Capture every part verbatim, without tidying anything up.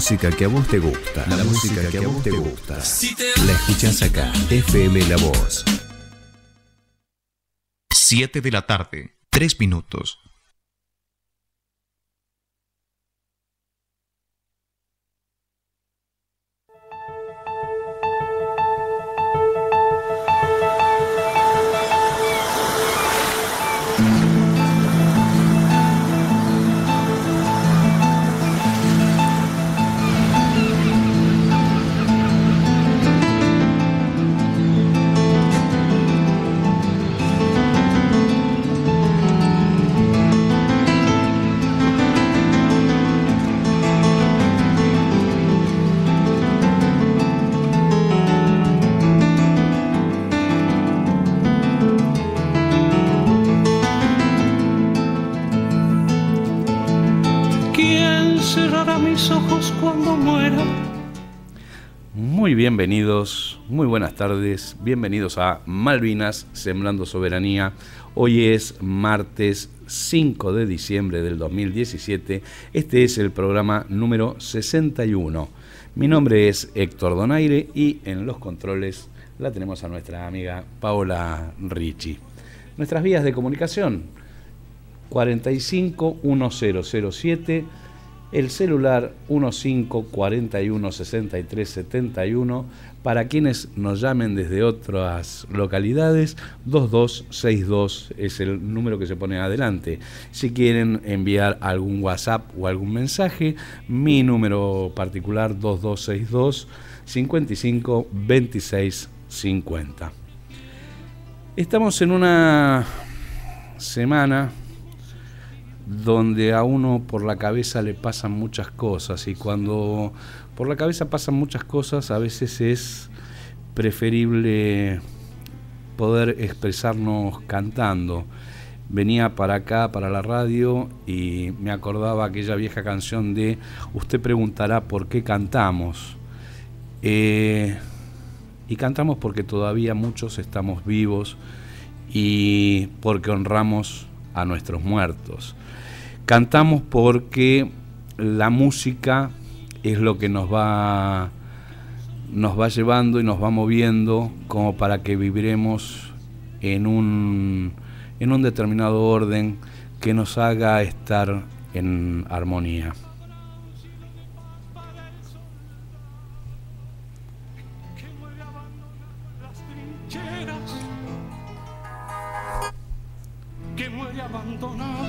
música que a vos te gusta. La, la música, música que a vos te gusta. La escuchás acá. F M La Voz. siete de la tarde, tres minutos. Muy bienvenidos, muy buenas tardes, bienvenidos a Malvinas, Sembrando Soberanía. Hoy es martes cinco de diciembre del dos mil diecisiete, este es el programa número sesenta y uno. Mi nombre es Héctor Donaire y en los controles la tenemos a nuestra amiga Paola Ricci. Nuestras vías de comunicación, cuarenta y cinco mil siete, el celular quince cuarenta y uno sesenta y tres setenta y uno, para quienes nos llamen desde otras localidades, dos dos seis dos es el número que se pone adelante. Si quieren enviar algún WhatsApp o algún mensaje, mi número particular dos dos seis dos cincuenta y cinco veintiséis cincuenta. Estamos en una semana donde a uno por la cabeza le pasan muchas cosas, y cuando por la cabeza pasan muchas cosas a veces es preferible poder expresarnos cantando. Venía para acá, para la radio, y me acordaba aquella vieja canción de Usted preguntará por qué cantamos. Eh, y cantamos porque todavía muchos estamos vivos y porque honramos a nuestros muertos. Cantamos porque la música es lo que nos va, nos va llevando y nos va moviendo como para que viviremos en un, en un determinado orden que nos haga estar en armonía. Que muere abandonado,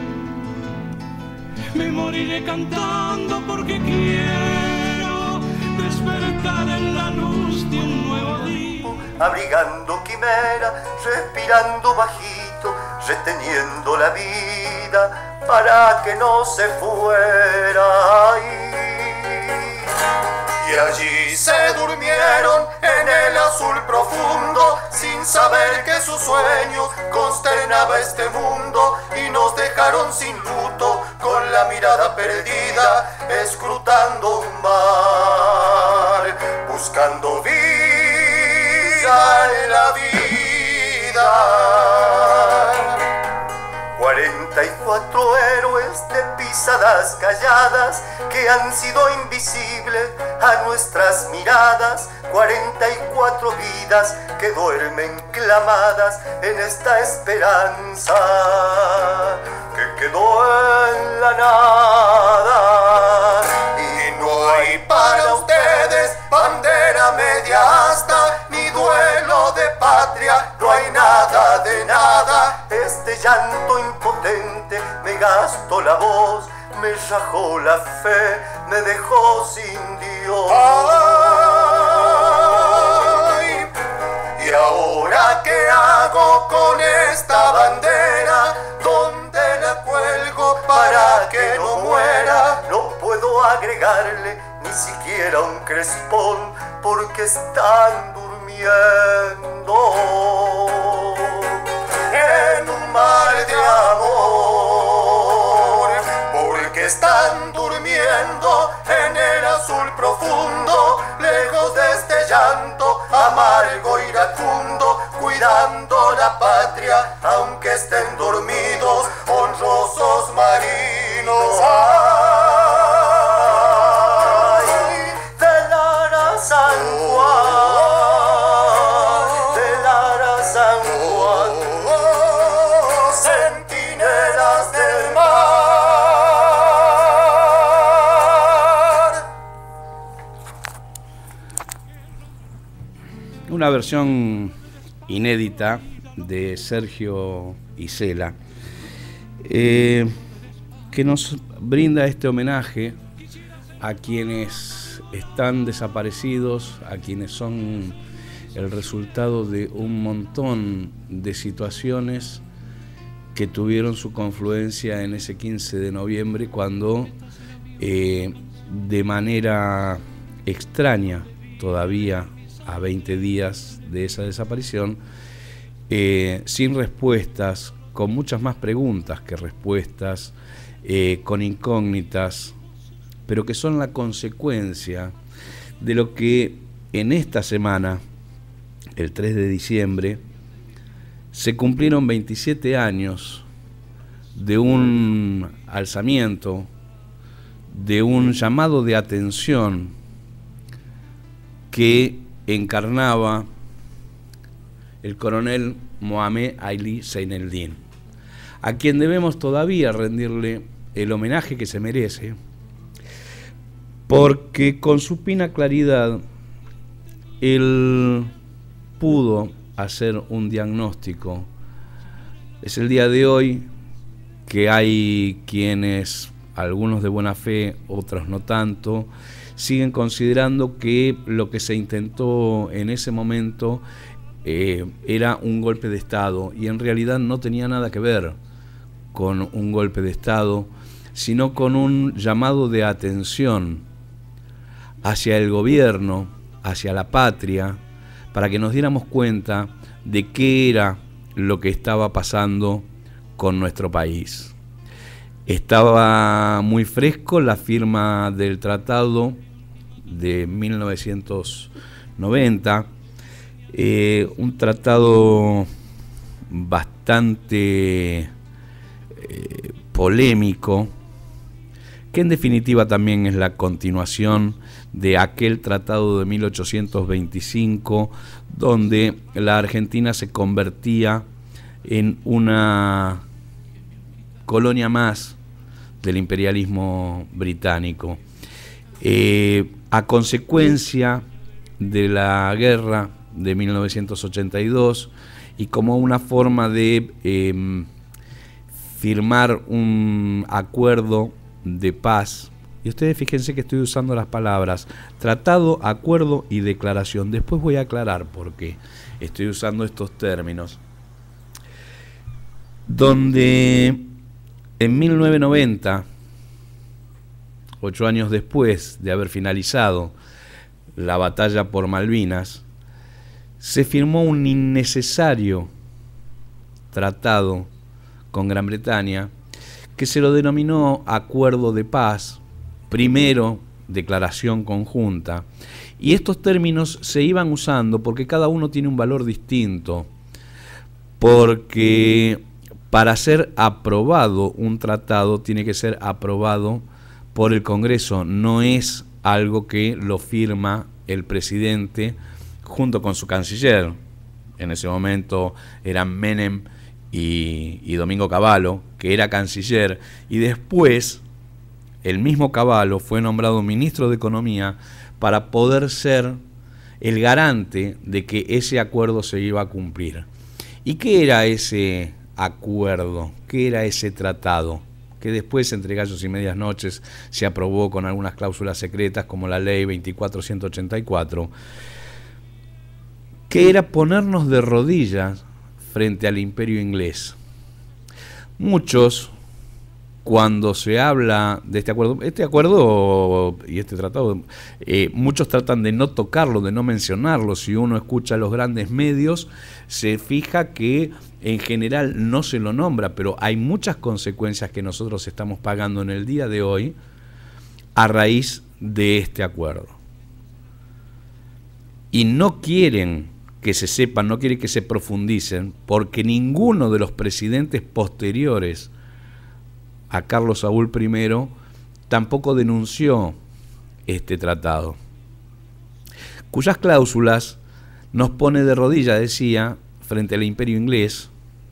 me moriré cantando porque quiero despertar en la luz de un nuevo día. Abrigando quimera, respirando bajito, reteniendo la vida para que no se fuera ahí. Y allí se durmieron en el azul profundo, sin saber que su sueño consternaba este mundo, y nos dejaron sin luto, con la mirada perdida, escrutando un mar, buscando vida en la vida. cuarenta y cuatro héroes de pisadas calladas que han sido invisibles a nuestras miradas, cuarenta y cuatro vidas que duermen clamadas en esta esperanza que quedó en la nada. Y no hay para ustedes bandera media asta, ni duelo de patria, no hay nada de nada. Este llanto impotente me gastó la voz, me rajó la fe, me dejó sin Dios. Ay, ¿y ahora qué hago con esta bandera? ¿Dónde la cuelgo para que no muera? No puedo agregarle ni siquiera un crespón, porque están durmiendo en un mar de amor, porque están durmiendo en el azul profundo, lejos de este llanto amargo iracundo, cuidando la patria aunque estén dormidos honrosos marinos. ¡Ay! una versión inédita de Sergio Isela, eh, que nos brinda este homenaje a quienes están desaparecidos, a quienes son el resultado de un montón de situaciones que tuvieron su confluencia en ese quince de noviembre, cuando eh, de manera extraña, todavía a veinte días de esa desaparición, eh, sin respuestas, con muchas más preguntas que respuestas, eh, con incógnitas, pero que son la consecuencia de lo que en esta semana, el tres de diciembre, se cumplieron veintisiete años de un alzamiento, de un llamado de atención que encarnaba el coronel Mohamed Ali Zeineldin, a quien debemos todavía rendirle el homenaje que se merece, porque con su fina claridad él pudo hacer un diagnóstico. Es el día de hoy que hay quienes, algunos de buena fe, otros no tanto, siguen considerando que lo que se intentó en ese momento eh, era un golpe de Estado, y en realidad no tenía nada que ver con un golpe de Estado, sino con un llamado de atención hacia el gobierno, hacia la patria, para que nos diéramos cuenta de qué era lo que estaba pasando con nuestro país. Estaba muy fresco la firma del tratado de mil novecientos noventa, eh, un tratado bastante eh, polémico, que en definitiva también es la continuación de aquel tratado de mil ochocientos veinticinco, donde la Argentina se convertía en una colonia más del imperialismo británico. Eh, a consecuencia de la guerra de mil novecientos ochenta y dos, y como una forma de eh, firmar un acuerdo de paz. Y ustedes fíjense que estoy usando las palabras tratado, acuerdo y declaración. Después voy a aclarar por qué estoy usando estos términos. Donde en mil novecientos noventa, ocho años después de haber finalizado la batalla por Malvinas, se firmó un innecesario tratado con Gran Bretaña que se lo denominó Acuerdo de Paz, primero declaración conjunta, y estos términos se iban usando porque cada uno tiene un valor distinto, porque para ser aprobado un tratado tiene que ser aprobado por el Congreso, no es algo que lo firma el presidente junto con su canciller. En ese momento eran Menem y, y Domingo Cavallo, que era canciller, y después el mismo Cavallo fue nombrado ministro de Economía para poder ser el garante de que ese acuerdo se iba a cumplir. ¿Y qué era ese acuerdo? ¿Qué era ese tratado? Que después, entre gallos y medias noches, se aprobó con algunas cláusulas secretas, como la ley veinticuatro ciento ochenta y cuatro, que era ponernos de rodillas frente al imperio inglés. Muchos, cuando se habla de este acuerdo, este acuerdo y este tratado, eh, muchos tratan de no tocarlo, de no mencionarlo. Si uno escucha los grandes medios, se fija que en general no se lo nombra, pero hay muchas consecuencias que nosotros estamos pagando en el día de hoy a raíz de este acuerdo. Y no quieren que se sepan, no quieren que se profundicen, porque ninguno de los presidentes posteriores a Carlos Saúl primero tampoco denunció este tratado, cuyas cláusulas nos pone de rodillas, decía, frente al imperio inglés,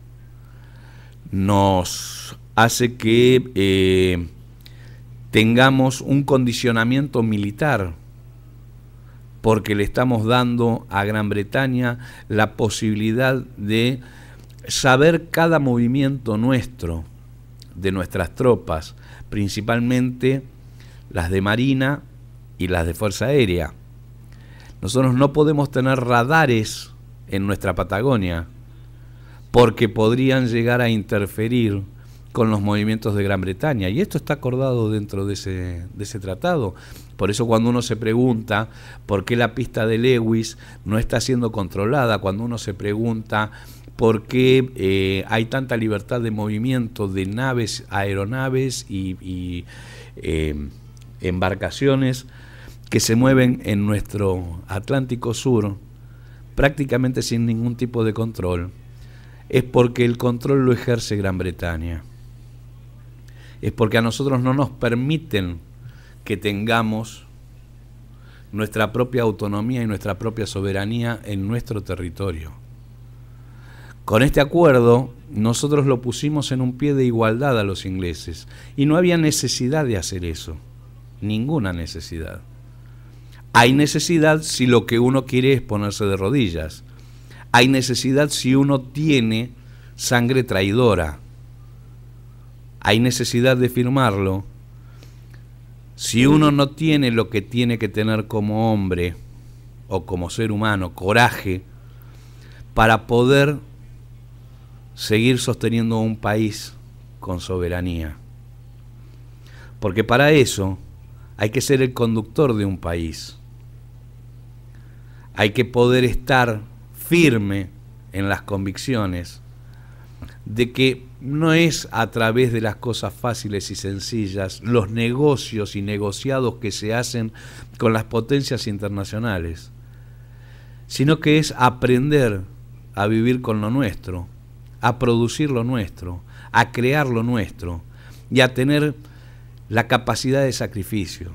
nos hace que eh, tengamos un condicionamiento militar porque le estamos dando a Gran Bretaña la posibilidad de saber cada movimiento nuestro, de nuestras tropas, principalmente las de Marina y las de Fuerza Aérea. Nosotros no podemos tener radares en nuestra Patagonia porque podrían llegar a interferir con los movimientos de Gran Bretaña, y esto está acordado dentro de ese, de ese tratado. Por eso cuando uno se pregunta por qué la pista de Lewis no está siendo controlada, cuando uno se pregunta por qué eh, hay tanta libertad de movimiento de naves, aeronaves y, y eh, embarcaciones que se mueven en nuestro Atlántico Sur prácticamente sin ningún tipo de control, es porque el control lo ejerce Gran Bretaña. Es porque a nosotros no nos permiten que tengamos nuestra propia autonomía y nuestra propia soberanía en nuestro territorio. Con este acuerdo, nosotros lo pusimos en un pie de igualdad a los ingleses, y no había necesidad de hacer eso, ninguna necesidad. Hay necesidad si lo que uno quiere es ponerse de rodillas. Hay necesidad si uno tiene sangre traidora. Hay necesidad de firmarlo si uno no tiene lo que tiene que tener como hombre o como ser humano, coraje, para poder seguir sosteniendo un país con soberanía. Porque para eso hay que ser el conductor de un país. Hay que poder estar firme en las convicciones de que no es a través de las cosas fáciles y sencillas, los negocios y negociados que se hacen con las potencias internacionales, sino que es aprender a vivir con lo nuestro, a producir lo nuestro, a crear lo nuestro y a tener la capacidad de sacrificio.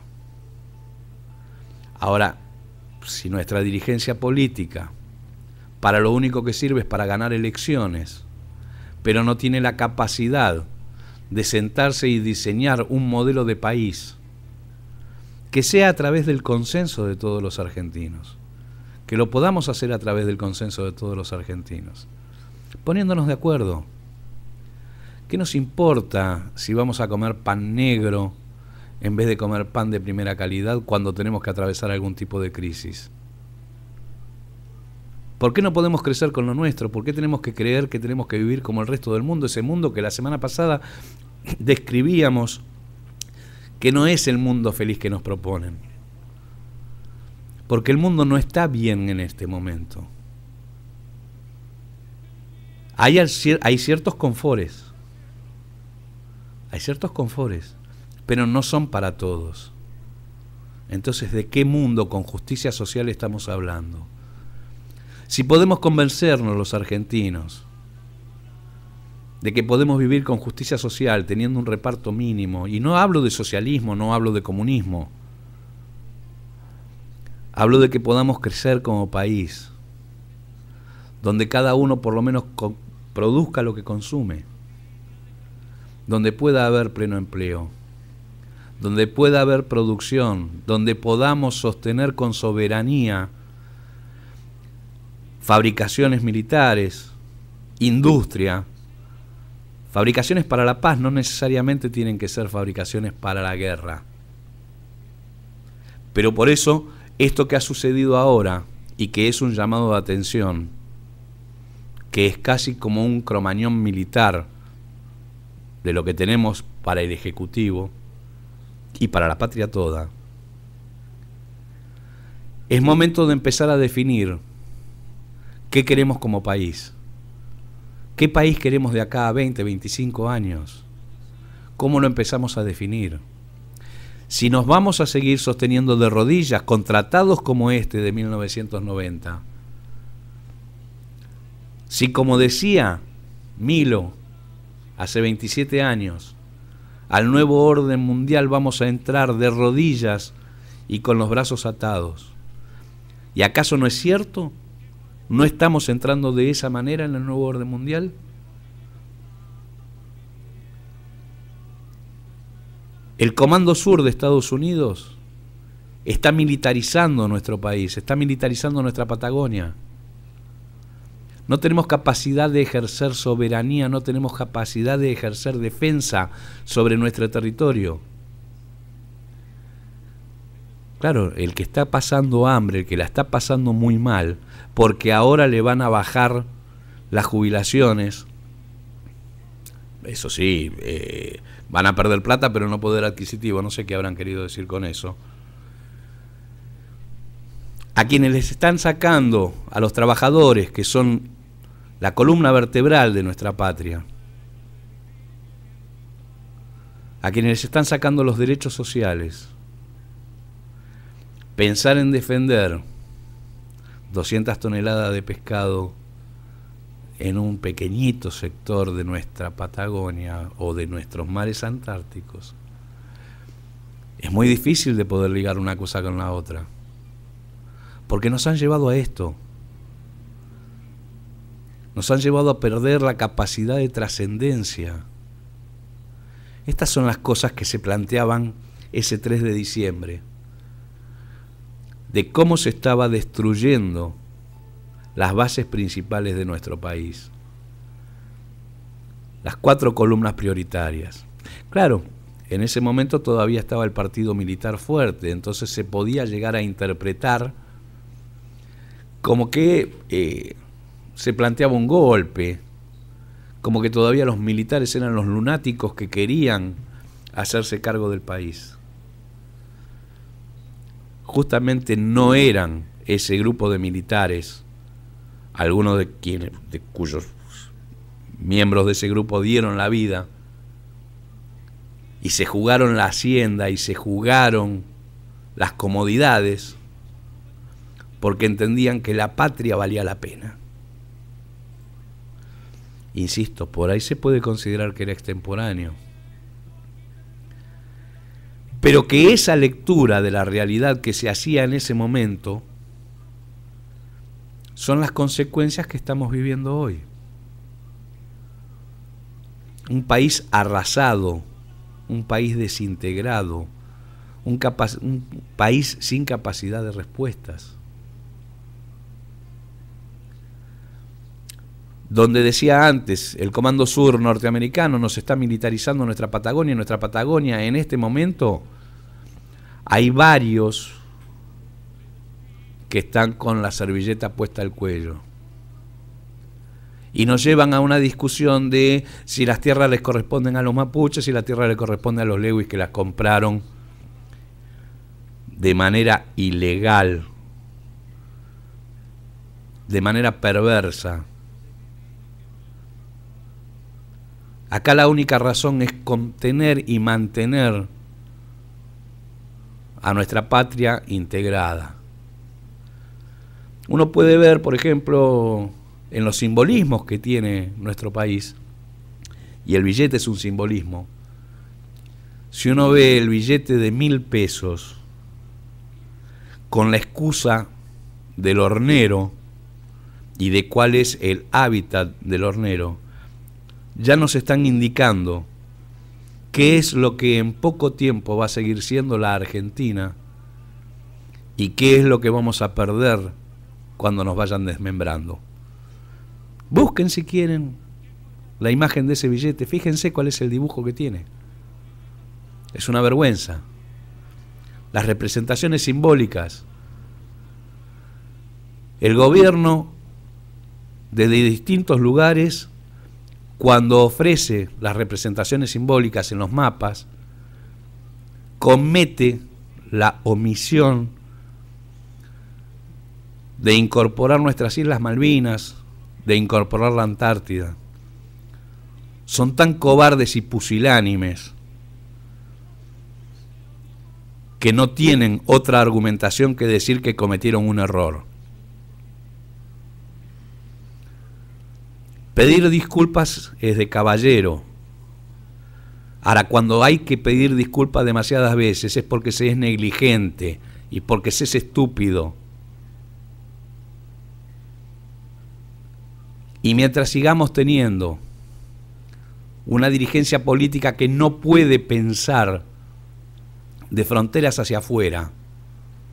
Ahora, si nuestra dirigencia política para lo único que sirve es para ganar elecciones, pero no tiene la capacidad de sentarse y diseñar un modelo de país que sea a través del consenso de todos los argentinos, que lo podamos hacer a través del consenso de todos los argentinos, poniéndonos de acuerdo. ¿Qué nos importa si vamos a comer pan negro en vez de comer pan de primera calidad cuando tenemos que atravesar algún tipo de crisis? ¿Por qué no podemos crecer con lo nuestro? ¿Por qué tenemos que creer que tenemos que vivir como el resto del mundo? Ese mundo que la semana pasada describíamos, que no es el mundo feliz que nos proponen. Porque el mundo no está bien en este momento. Hay, hay ciertos confores. Hay ciertos confores, pero no son para todos. Entonces, ¿de qué mundo con justicia social estamos hablando? Si podemos convencernos los argentinos de que podemos vivir con justicia social teniendo un reparto mínimo, y no hablo de socialismo, no hablo de comunismo, hablo de que podamos crecer como país, donde cada uno por lo menos produzca lo que consume, donde pueda haber pleno empleo, donde pueda haber producción, donde podamos sostener con soberanía fabricaciones militares, industria. Fabricaciones para la paz no necesariamente tienen que ser fabricaciones para la guerra. Pero por eso, esto que ha sucedido ahora, y que es un llamado de atención, que es casi como un cromañón militar de lo que tenemos para el Ejecutivo y para la patria toda, es momento de empezar a definir ¿qué queremos como país? ¿Qué país queremos de acá a veinte, veinticinco años? ¿Cómo lo empezamos a definir? Si nos vamos a seguir sosteniendo de rodillas con tratados como este de mil novecientos noventa, si, como decía Milo hace veintisiete años, al nuevo orden mundial vamos a entrar de rodillas y con los brazos atados, ¿y acaso no es cierto? ¿No estamos entrando de esa manera en el nuevo orden mundial? El Comando Sur de Estados Unidos está militarizando nuestro país, está militarizando nuestra Patagonia. No tenemos capacidad de ejercer soberanía, no tenemos capacidad de ejercer defensa sobre nuestro territorio. Claro, el que está pasando hambre, el que la está pasando muy mal, porque ahora le van a bajar las jubilaciones, eso sí, eh, van a perder plata pero no poder adquisitivo, no sé qué habrán querido decir con eso. A quienes les están sacando, a los trabajadores, que son la columna vertebral de nuestra patria, a quienes les están sacando los derechos sociales, pensar en defender doscientas toneladas de pescado en un pequeñito sector de nuestra Patagonia o de nuestros mares antárticos, es muy difícil de poder ligar una cosa con la otra, porque nos han llevado a esto, nos han llevado a perder la capacidad de trascendencia. Estas son las cosas que se planteaban ese tres de diciembre, de cómo se estaba destruyendo las bases principales de nuestro país, las cuatro columnas prioritarias. Claro, en ese momento todavía estaba el partido militar fuerte, entonces se podía llegar a interpretar como que eh, se planteaba un golpe, como que todavía los militares eran los lunáticos que querían hacerse cargo del país. Justamente no eran ese grupo de militares, algunos de quienes, de cuyos miembros de ese grupo dieron la vida y se jugaron la hacienda y se jugaron las comodidades porque entendían que la patria valía la pena. Insisto, por ahí se puede considerar que era extemporáneo, pero que esa lectura de la realidad que se hacía en ese momento son las consecuencias que estamos viviendo hoy. Un país arrasado, un país desintegrado, un, capa- un país sin capacidad de respuestas. Donde decía antes, el Comando Sur norteamericano nos está militarizando nuestra Patagonia, nuestra Patagonia en este momento hay varios que están con la servilleta puesta al cuello. Y nos llevan a una discusión de si las tierras les corresponden a los mapuches, si la tierra le corresponde a los lewis que las compraron de manera ilegal, de manera perversa. Acá la única razón es contener y mantener a nuestra patria integrada. Uno puede ver, por ejemplo, en los simbolismos que tiene nuestro país, y el billete es un simbolismo. Si uno ve el billete de mil pesos con la excusa del hornero y de cuál es el hábitat del hornero, ya nos están indicando qué es lo que en poco tiempo va a seguir siendo la Argentina y qué es lo que vamos a perder cuando nos vayan desmembrando. Busquen si quieren la imagen de ese billete, fíjense cuál es el dibujo que tiene. Es una vergüenza. Las representaciones simbólicas. El gobierno desde distintos lugares, cuando ofrece las representaciones simbólicas en los mapas, comete la omisión de incorporar nuestras Islas Malvinas, de incorporar la Antártida. Son tan cobardes y pusilánimes que no tienen otra argumentación que decir que cometieron un error. Pedir disculpas es de caballero. Ahora, cuando hay que pedir disculpas demasiadas veces es porque se es negligente y porque se es estúpido. Y mientras sigamos teniendo una dirigencia política que no puede pensar de fronteras hacia afuera,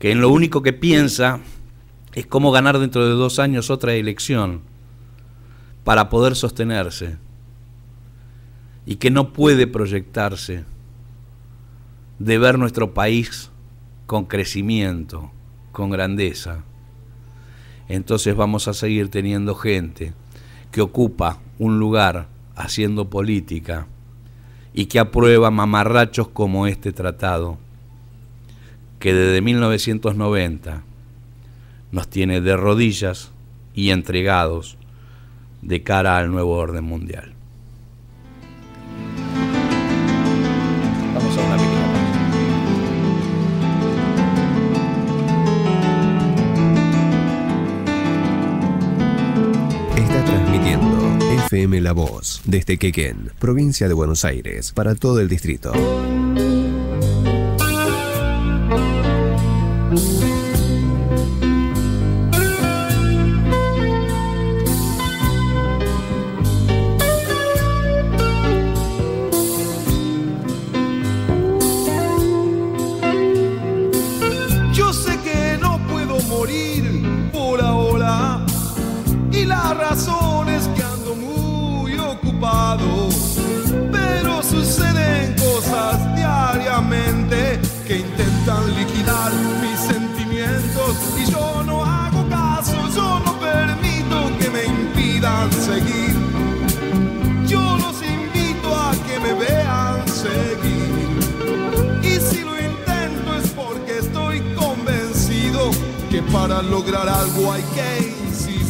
que en lo único que piensa es cómo ganar dentro de dos años otra elección para poder sostenerse, y que no puede proyectarse de ver nuestro país con crecimiento, con grandeza. Entonces vamos a seguir teniendo gente que ocupa un lugar haciendo política y que aprueba mamarrachos como este tratado, que desde mil novecientos noventa nos tiene de rodillas y entregados de cara al nuevo orden mundial. Vamos a una pequeña pausa. Está transmitiendo F M La Voz desde Quequén, provincia de Buenos Aires, para todo el distrito. Pero suceden cosas diariamente que intentan liquidar mis sentimientos, y yo no hago caso, yo no permito que me impidan seguir. Yo los invito a que me vean seguir, y si lo intento es porque estoy convencido que para lograr algo hay que insistir.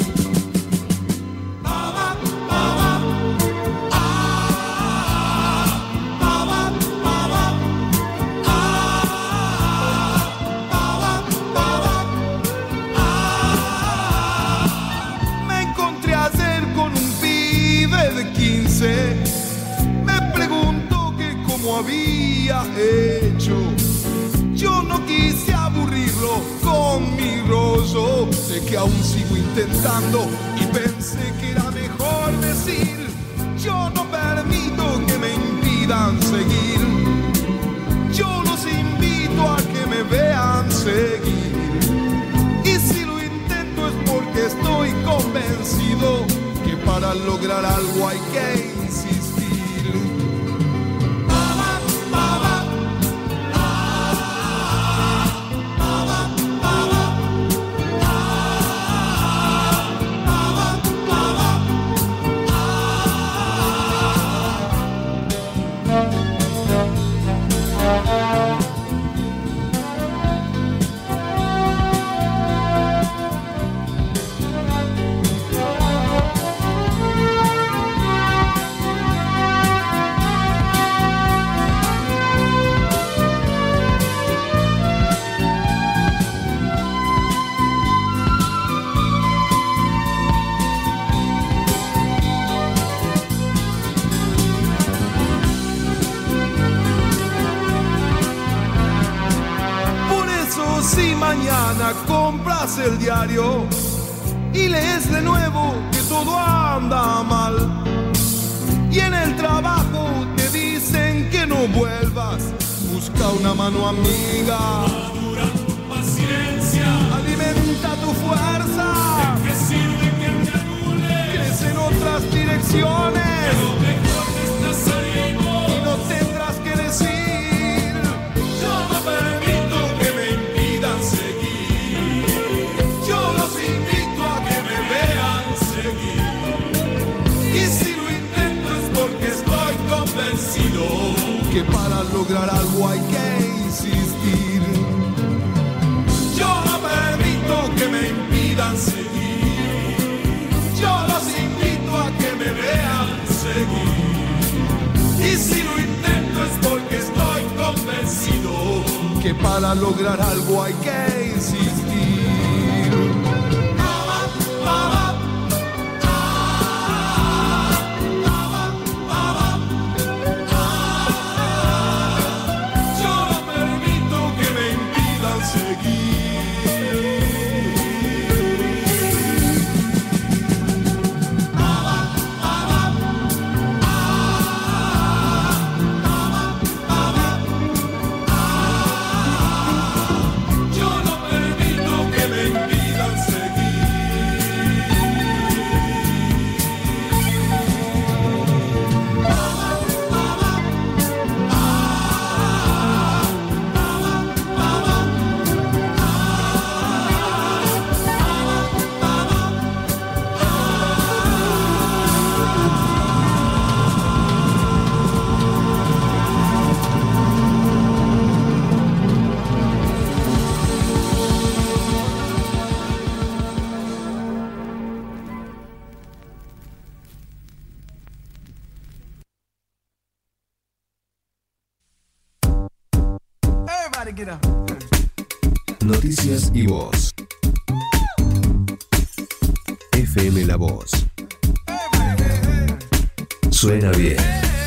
Me preguntó que cómo había hecho. Yo no quise aburrirlo con mi rollo, sé que aún sigo intentando, y pensé que era mejor decir: yo no permito que me impidan seguir. Yo los invito a que me vean seguir, y si lo intento es porque estoy convencido que para lograr algo hay que insistir. Mañana compras el diario y lees de nuevo que todo anda mal, y en el trabajo te dicen que no vuelvas. Busca una mano amiga, madura tu paciencia, alimenta tu fuerza. ¿De qué sirve que te anule? Crece en otras direcciones, pero mejor te estás saliendo y no tendrás que decir: yo no permito que me impidan seguir. Yo los invito a que me vean seguir, y si lo intento es porque estoy convencido que para lograr algo hay que insistir. Yo no permito que me impidan seguir. Yo los invito a que me vean seguir, y si lo intento es porque estoy convencido que para lograr algo hay que insistir. Yo Noticias y Voz. F M La Voz. Suena bien.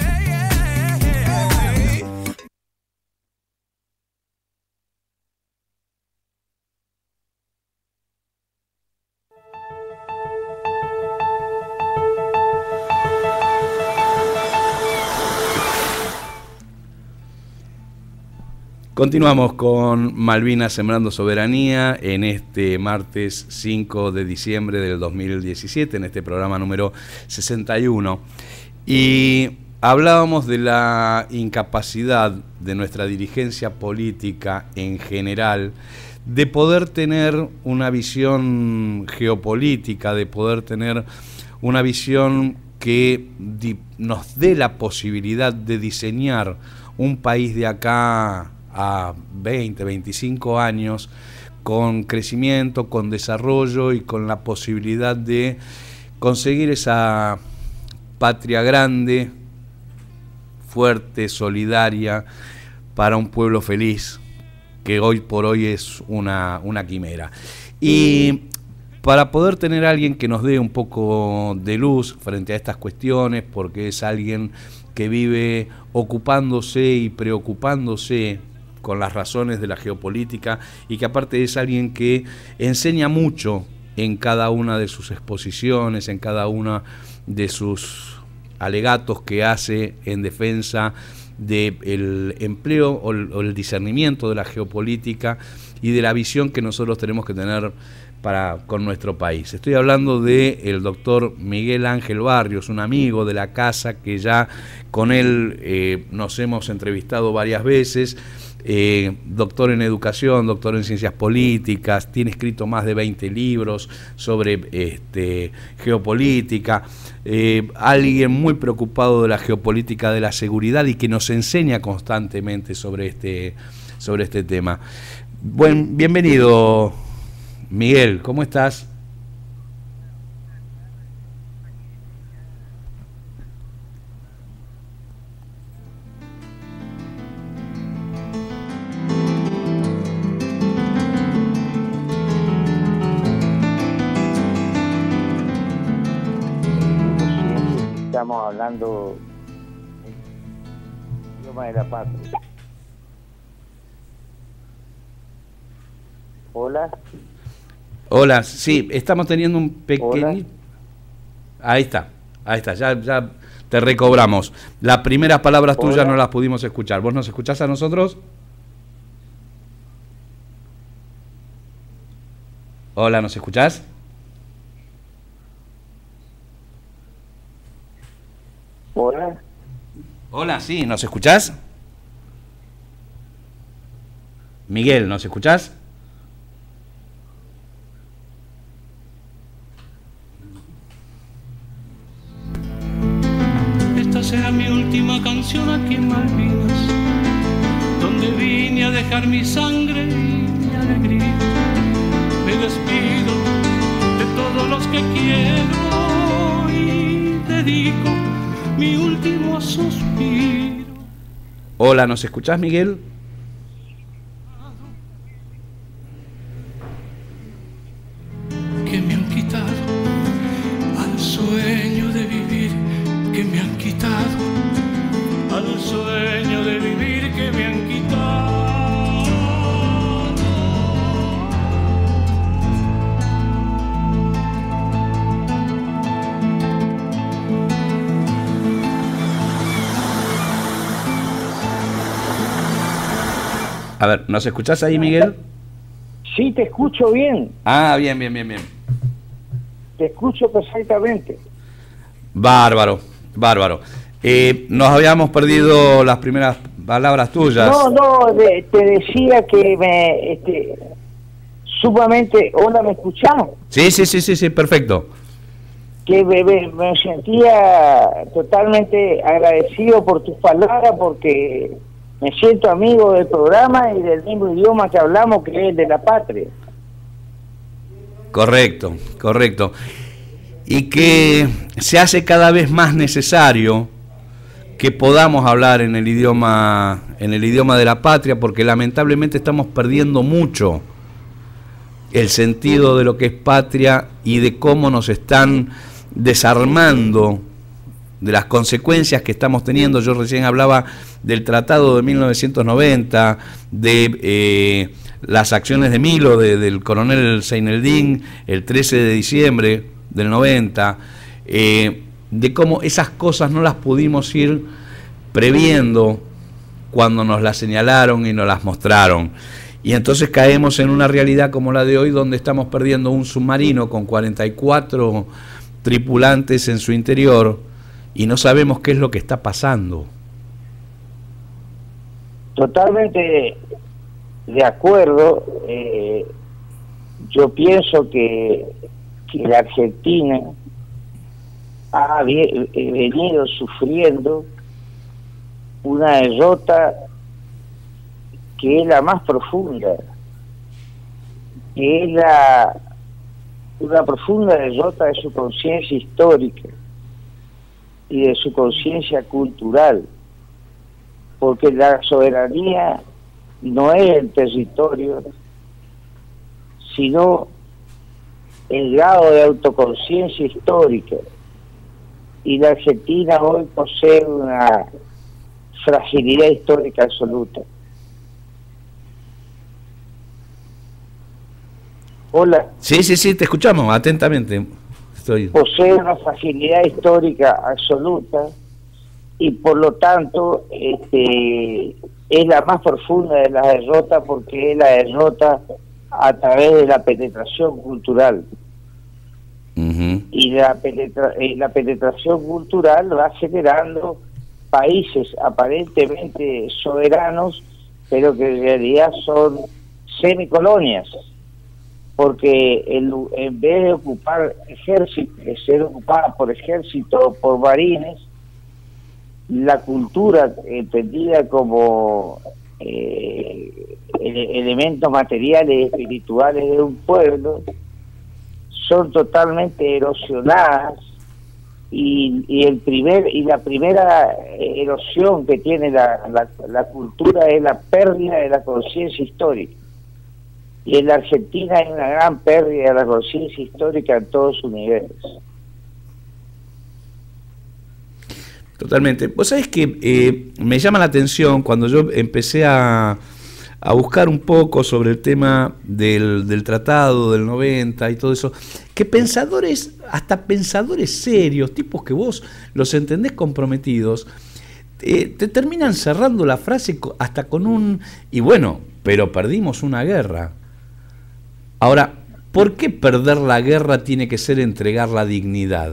Continuamos con Malvinas Sembrando Soberanía en este martes cinco de diciembre del dos mil diecisiete, en este programa número sesenta y uno. Y hablábamos de la incapacidad de nuestra dirigencia política en general de poder tener una visión geopolítica, de poder tener una visión que nos dé la posibilidad de diseñar un país de acá a veinte, veinticinco años, con crecimiento, con desarrollo y con la posibilidad de conseguir esa patria grande, fuerte, solidaria, para un pueblo feliz, que hoy por hoy es una, una quimera. Y para poder tener a alguien que nos dé un poco de luz frente a estas cuestiones, porque es alguien que vive ocupándose y preocupándose con las razones de la geopolítica, y que aparte es alguien que enseña mucho en cada una de sus exposiciones, en cada una de sus alegatos que hace en defensa del empleo o el, o el discernimiento de la geopolítica y de la visión que nosotros tenemos que tener para con nuestro país. Estoy hablando del doctor Miguel Ángel Barrios, un amigo de la casa que ya con él eh, nos hemos entrevistado varias veces. Eh, doctor en educación, doctor en ciencias políticas, tiene escrito más de veinte libros sobre este, geopolítica, eh, alguien muy preocupado de la geopolítica de la seguridad y que nos enseña constantemente sobre este, sobre este tema. Buen, bienvenido, Miguel, ¿cómo estás? Estamos hablando del idioma de la patria. Hola. Hola, sí, estamos teniendo un pequeño... Hola. Ahí está, ahí está, ya, ya te recobramos. Las primeras palabras Hola. tuyas no las pudimos escuchar. ¿Vos nos escuchás a nosotros? Hola, ¿nos escuchás? Hola. Hola, sí, ¿nos escuchás? Miguel, ¿nos escuchás? Esta será mi última canción aquí en Malvinas, donde vine a dejar mi sangre y mi alegría. Me despido de todos los que quiero y dedico mi último suspiro. Hola, ¿nos escuchás, Miguel? Que me han quitado al sueño de vivir, que me han quitado al sueño de vivir, que me han quitado. A ver, ¿nos escuchás ahí, Miguel? Sí, te escucho bien. Ah, bien, bien, bien, bien. Te escucho perfectamente. Bárbaro, bárbaro. Eh, nos habíamos perdido las primeras palabras tuyas. No, no, de- te decía que me... Este, sumamente... Hola, ¿me escuchás? Sí, sí, sí, sí, sí, perfecto. Que me, me- me sentía totalmente agradecido por tus palabras, porque me siento amigo del programa y del mismo idioma que hablamos, que es el de la patria. Correcto, correcto. Y que se hace cada vez más necesario que podamos hablar en el idioma, en el idioma de la patria, porque lamentablemente estamos perdiendo mucho el sentido de lo que es patria y de cómo nos están desarmando, de las consecuencias que estamos teniendo. Yo recién hablaba del Tratado de mil novecientos noventa, de eh, las acciones de Milo, de, del coronel Seineldín, el trece de diciembre del noventa, eh, de cómo esas cosas no las pudimos ir previendo cuando nos las señalaron y nos las mostraron. Y entonces caemos en una realidad como la de hoy, donde estamos perdiendo un submarino con cuarenta y cuatro tripulantes en su interior y no sabemos qué es lo que está pasando. Totalmente de acuerdo. Eh, yo pienso que, que la Argentina ha venido sufriendo una derrota que es la más profunda, que es la una profunda derrota de su conciencia histórica y de su conciencia cultural, porque la soberanía no es el territorio, sino el grado de autoconciencia histórica. Y la Argentina hoy posee una fragilidad histórica absoluta. Hola. Sí, sí, sí, te escuchamos atentamente. Estoy... Posee una fragilidad histórica absoluta y por lo tanto este, es la más profunda de las derrotas, porque es la derrota a través de la penetración cultural. Uh-huh. Y la, penetra la penetración cultural va generando países aparentemente soberanos, pero que en realidad son semicolonias, porque el, en vez de ocupar ejército, de ser ocupada por ejército o por marines, la cultura entendida como eh, elementos materiales y espirituales de un pueblo son totalmente erosionadas, y, y el primer y la primera erosión que tiene la, la, la cultura es la pérdida de la conciencia histórica. Y en la Argentina hay una gran pérdida de la conciencia histórica en todos sus niveles. Totalmente. Vos sabés que eh, me llama la atención cuando yo empecé a, a buscar un poco sobre el tema del, del tratado del noventa y todo eso, que pensadores, hasta pensadores serios, tipos que vos los entendés comprometidos, eh, te terminan cerrando la frase hasta con un, y bueno, pero perdimos una guerra. Ahora, ¿por qué perder la guerra tiene que ser entregar la dignidad?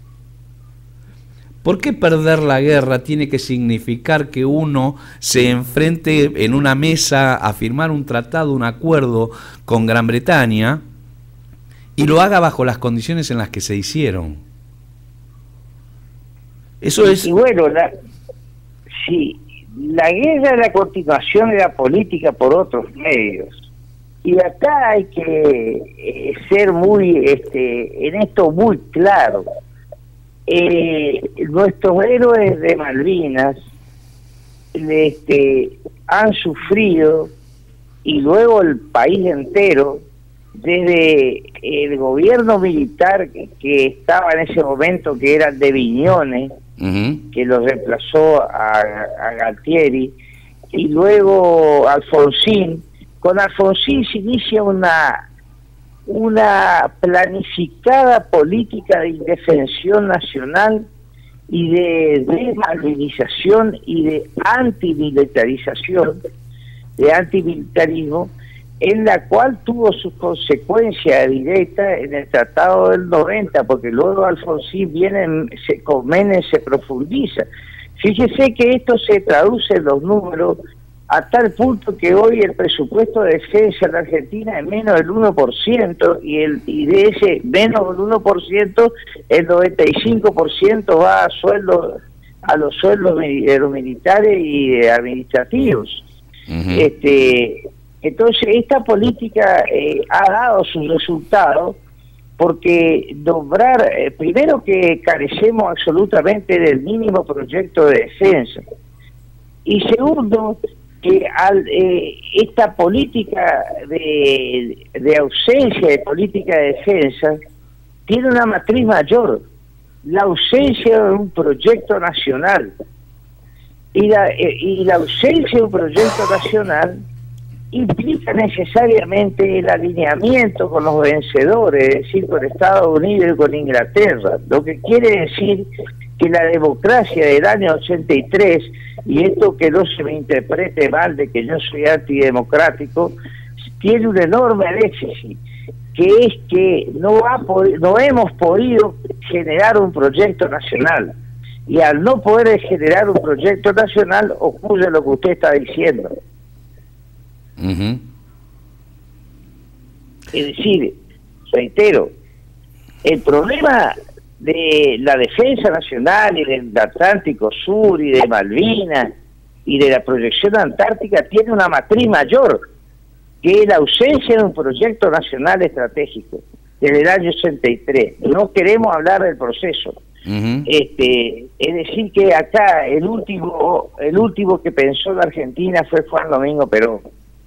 ¿Por qué perder la guerra tiene que significar que uno se enfrente en una mesa a firmar un tratado, un acuerdo con Gran Bretaña y lo haga bajo las condiciones en las que se hicieron? Eso es... Y bueno, la, sí, la guerra es la continuación de la política por otros medios. Y acá hay que eh, ser muy, este, en esto muy claro. Eh, nuestros héroes de Malvinas este, han sufrido, y luego el país entero, desde el gobierno militar que, que estaba en ese momento, que era el de Viñones, uh-huh. que lo reemplazó a, a Galtieri, y luego Alfonsín. Con Alfonsín se inicia una una planificada política de indefensión nacional y de desmalvinización y de antimilitarización, de antimilitarismo, en la cual tuvo sus consecuencias directas en el Tratado del noventa, porque luego Alfonsín viene, se, con Menem se profundiza. Fíjese que esto se traduce en los números a tal punto que hoy el presupuesto de defensa de la Argentina es menos del uno por ciento, y, el, y de ese menos del uno por ciento, el noventa y cinco por ciento va a sueldos, a los sueldos de los militares y administrativos. Uh-huh. Este, entonces esta política eh, ha dado sus resultados, porque nombrar, eh, primero que carecemos absolutamente del mínimo proyecto de defensa, y segundo, que al, eh, esta política de, de ausencia de política de defensa tiene una matriz mayor, la ausencia de un proyecto nacional, y la, eh, y la ausencia de un proyecto nacional implica necesariamente el alineamiento con los vencedores, es decir, con Estados Unidos y con Inglaterra, lo que quiere decir que la democracia del año ochenta y tres, y esto que no se me interprete mal de que yo soy antidemocrático, tiene un enorme déficit, que es que no, ha no hemos podido generar un proyecto nacional, y al no poder generar un proyecto nacional ocurre lo que usted está diciendo. Uh-huh. Es decir, reitero, el problema de la defensa nacional y del Atlántico Sur y de Malvinas y de la proyección antártica tiene una matriz mayor, que es la ausencia de un proyecto nacional estratégico desde el año ochenta y tres. No queremos hablar del proceso. Uh-huh. Este, es decir que acá el último, el último que pensó en la Argentina fue Juan Domingo Perón.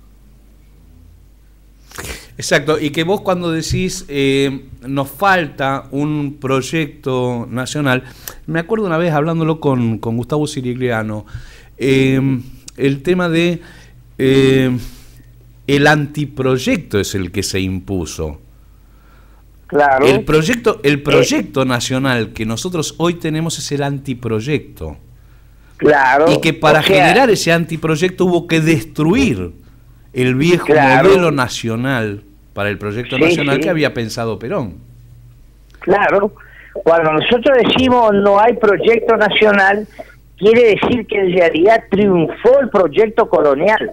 Exacto, y que vos cuando decís eh, nos falta un proyecto nacional, me acuerdo una vez hablándolo con, con Gustavo Sirigliano, eh, el tema de eh, el antiproyecto es el que se impuso. Claro. El proyecto, el proyecto eh. nacional que nosotros hoy tenemos es el antiproyecto. Claro. Y que para o sea, generar ese antiproyecto hubo que destruir el viejo claro. modelo nacional para el proyecto sí, nacional sí. que había pensado Perón. Claro, cuando nosotros decimos no hay proyecto nacional, quiere decir que en realidad triunfó el proyecto colonial.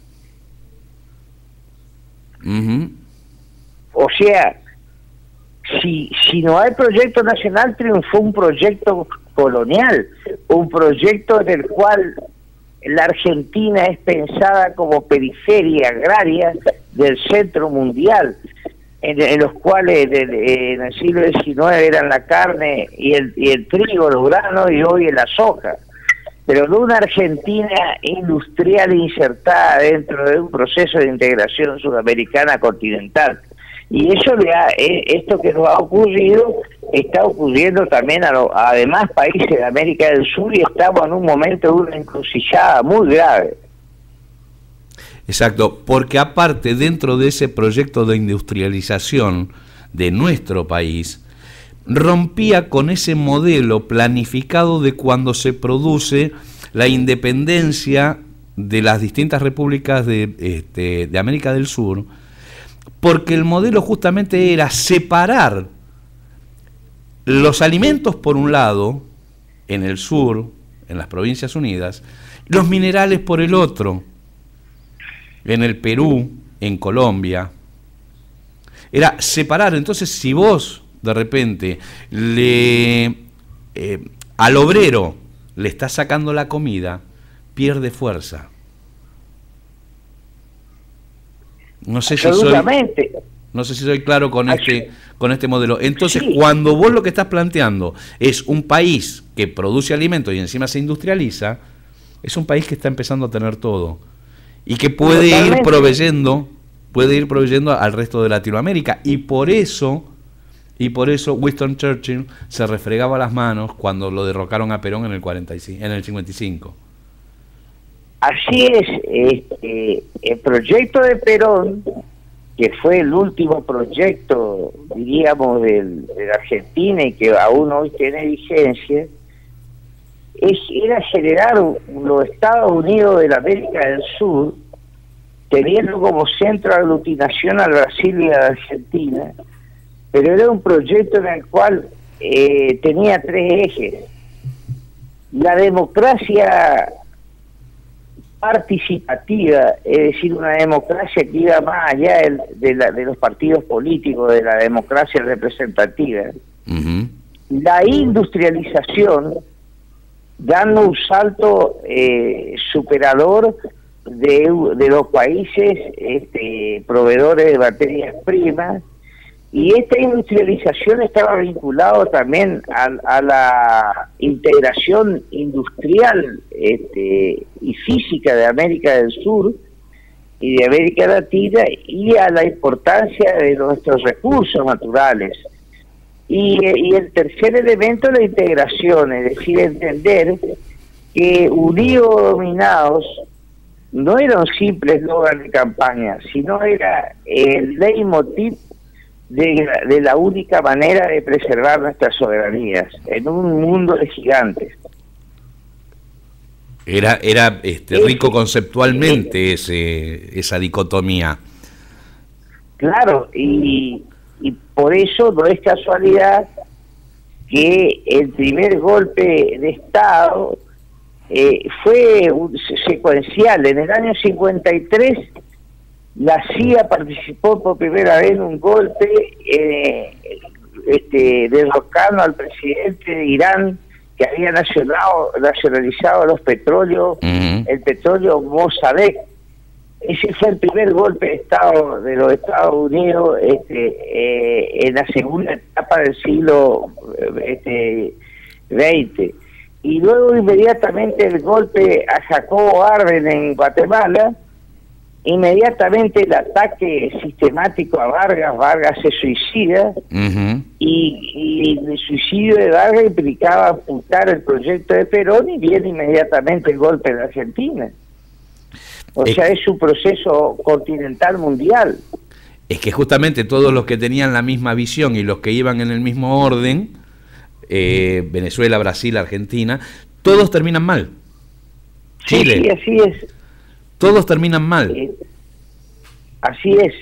Uh-huh. O sea, si, si no hay proyecto nacional, triunfó un proyecto colonial, un proyecto en el cual la Argentina es pensada como periferia agraria del centro mundial, en, en los cuales en, en el siglo diecinueve eran la carne y el, y el trigo, los granos, y hoy es la soja. Pero no una Argentina industrial insertada dentro de un proceso de integración sudamericana continental. Y eso le ha, esto que nos ha ocurrido está ocurriendo también a, lo, a demás países de América del Sur, y estamos en un momento de una encrucijada muy grave. Exacto, porque aparte dentro de ese proyecto de industrialización de nuestro país, rompía con ese modelo planificado de cuando se produce la independencia de las distintas repúblicas de, este, de América del Sur, porque el modelo justamente era separar los alimentos por un lado, en el sur, en las Provincias Unidas, los minerales por el otro, en el Perú, en Colombia. Era separar. Entonces, si vos de repente le eh, al obrero le estás sacando la comida, pierde fuerza. No sé si soy, no sé si soy claro con este, con este modelo. Entonces, sí. Cuando vos lo que estás planteando es un país que produce alimentos y encima se industrializa, es un país que está empezando a tener todo y que puede Totalmente. ir proveyendo, puede ir proveyendo al resto de Latinoamérica. Y por eso, y por eso Winston Churchill se refregaba las manos cuando lo derrocaron a Perón en el cuarenta y cinco, en el cincuenta y cinco. Así es, este, el proyecto de Perón, que fue el último proyecto, diríamos, del, de la Argentina y que aún hoy tiene vigencia, es, era generar los Estados Unidos de la América del Sur, teniendo como centro de aglutinación al Brasil y a la Argentina, pero era un proyecto en el cual eh, tenía tres ejes. La democracia participativa, es decir, una democracia que iba más allá de, de, la, de los partidos políticos, de la democracia representativa. Uh-huh. La industrialización, dando un salto eh, superador de, de los países este, proveedores de materias primas, Y esta industrialización estaba vinculada también a, a la integración industrial este, y física de América del Sur y de América Latina, y a la importancia de nuestros recursos naturales. Y, y el tercer elemento, la integración, es decir, entender que unidos o dominados no era un simple eslogan de campaña, sino era el leitmotiv de, de la única manera de preservar nuestras soberanías en un mundo de gigantes. Era, era este, rico conceptualmente ese, esa dicotomía. Claro, y, y por eso no es casualidad que el primer golpe de Estado eh, fue un, secuencial. En el año cincuenta y tres la C I A participó por primera vez en un golpe eh, este, derrocando al presidente de Irán, que había nacionado, nacionalizado los petróleos, uh-huh. el petróleo Mossadegh. Ese fue el primer golpe de Estado de los Estados Unidos este, eh, en la segunda etapa del siglo este, veinte. Y luego inmediatamente el golpe a Jacobo Arben en Guatemala, inmediatamente el ataque sistemático a Vargas. Vargas se suicida, uh-huh. y, y el suicidio de Vargas implicaba amputar el proyecto de Perón, y viene inmediatamente el golpe de Argentina. O es, sea, es un proceso continental mundial. Es que justamente todos los que tenían la misma visión y los que iban en el mismo orden, eh, Venezuela, Brasil, Argentina, todos terminan mal. Chile. Sí, así es. Todos terminan mal. Eh, así es.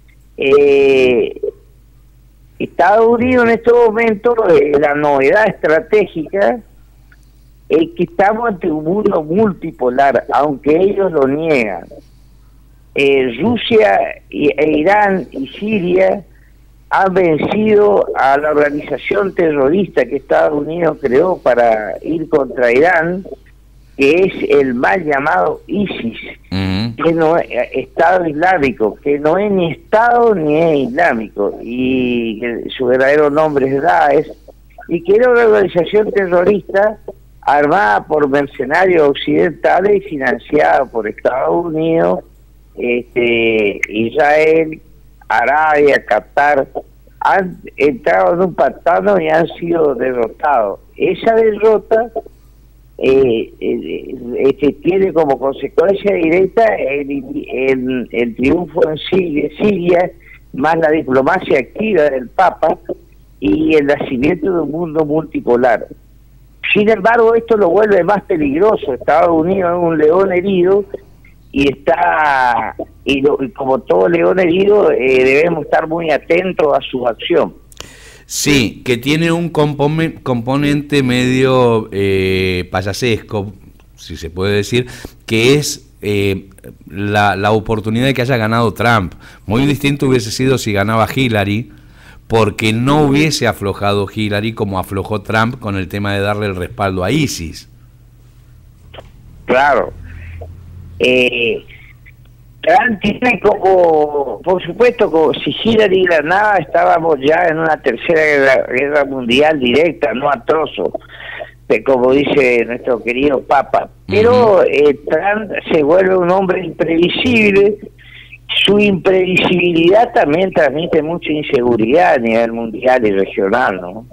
Eh, Estados Unidos en este momento, eh, la novedad estratégica es que estamos ante un mundo multipolar, aunque ellos lo niegan. Eh, Rusia y, e Irán y Siria han vencido a la organización terrorista que Estados Unidos creó para ir contra Irán, que es el mal llamado ISIS, uh-huh. que no es Estado Islámico, que no es ni Estado ni es islámico, y que su verdadero nombre es Daesh, y que era una organización terrorista armada por mercenarios occidentales y financiada por Estados Unidos, este, Israel, Arabia, Qatar. Han entrado en un pantano y han sido derrotados. Esa derrota eh, eh, este, tiene como consecuencia directa el, el, el triunfo en Siria, Siria, más la diplomacia activa del Papa y el nacimiento de un mundo multipolar. Sin embargo, esto lo vuelve más peligroso. Estados Unidos es un león herido, y está, y, lo, y como todo león herido, eh, debemos estar muy atentos a su acción. Sí, que tiene un compon- componente medio eh, payasesco, si se puede decir, que es eh, la, la oportunidad de que haya ganado Trump. Muy distinto hubiese sido si ganaba Hillary, porque no hubiese aflojado Hillary como aflojó Trump con el tema de darle el respaldo a ISIS. Claro. Eh, Trump tiene como, por supuesto, como si Hillary ganaba, estábamos ya en una tercera guerra, guerra mundial directa, no a trozos, como dice nuestro querido Papa. Pero uh-huh. eh, Trump se vuelve un hombre imprevisible. Su imprevisibilidad también transmite mucha inseguridad a nivel mundial y regional, ¿no?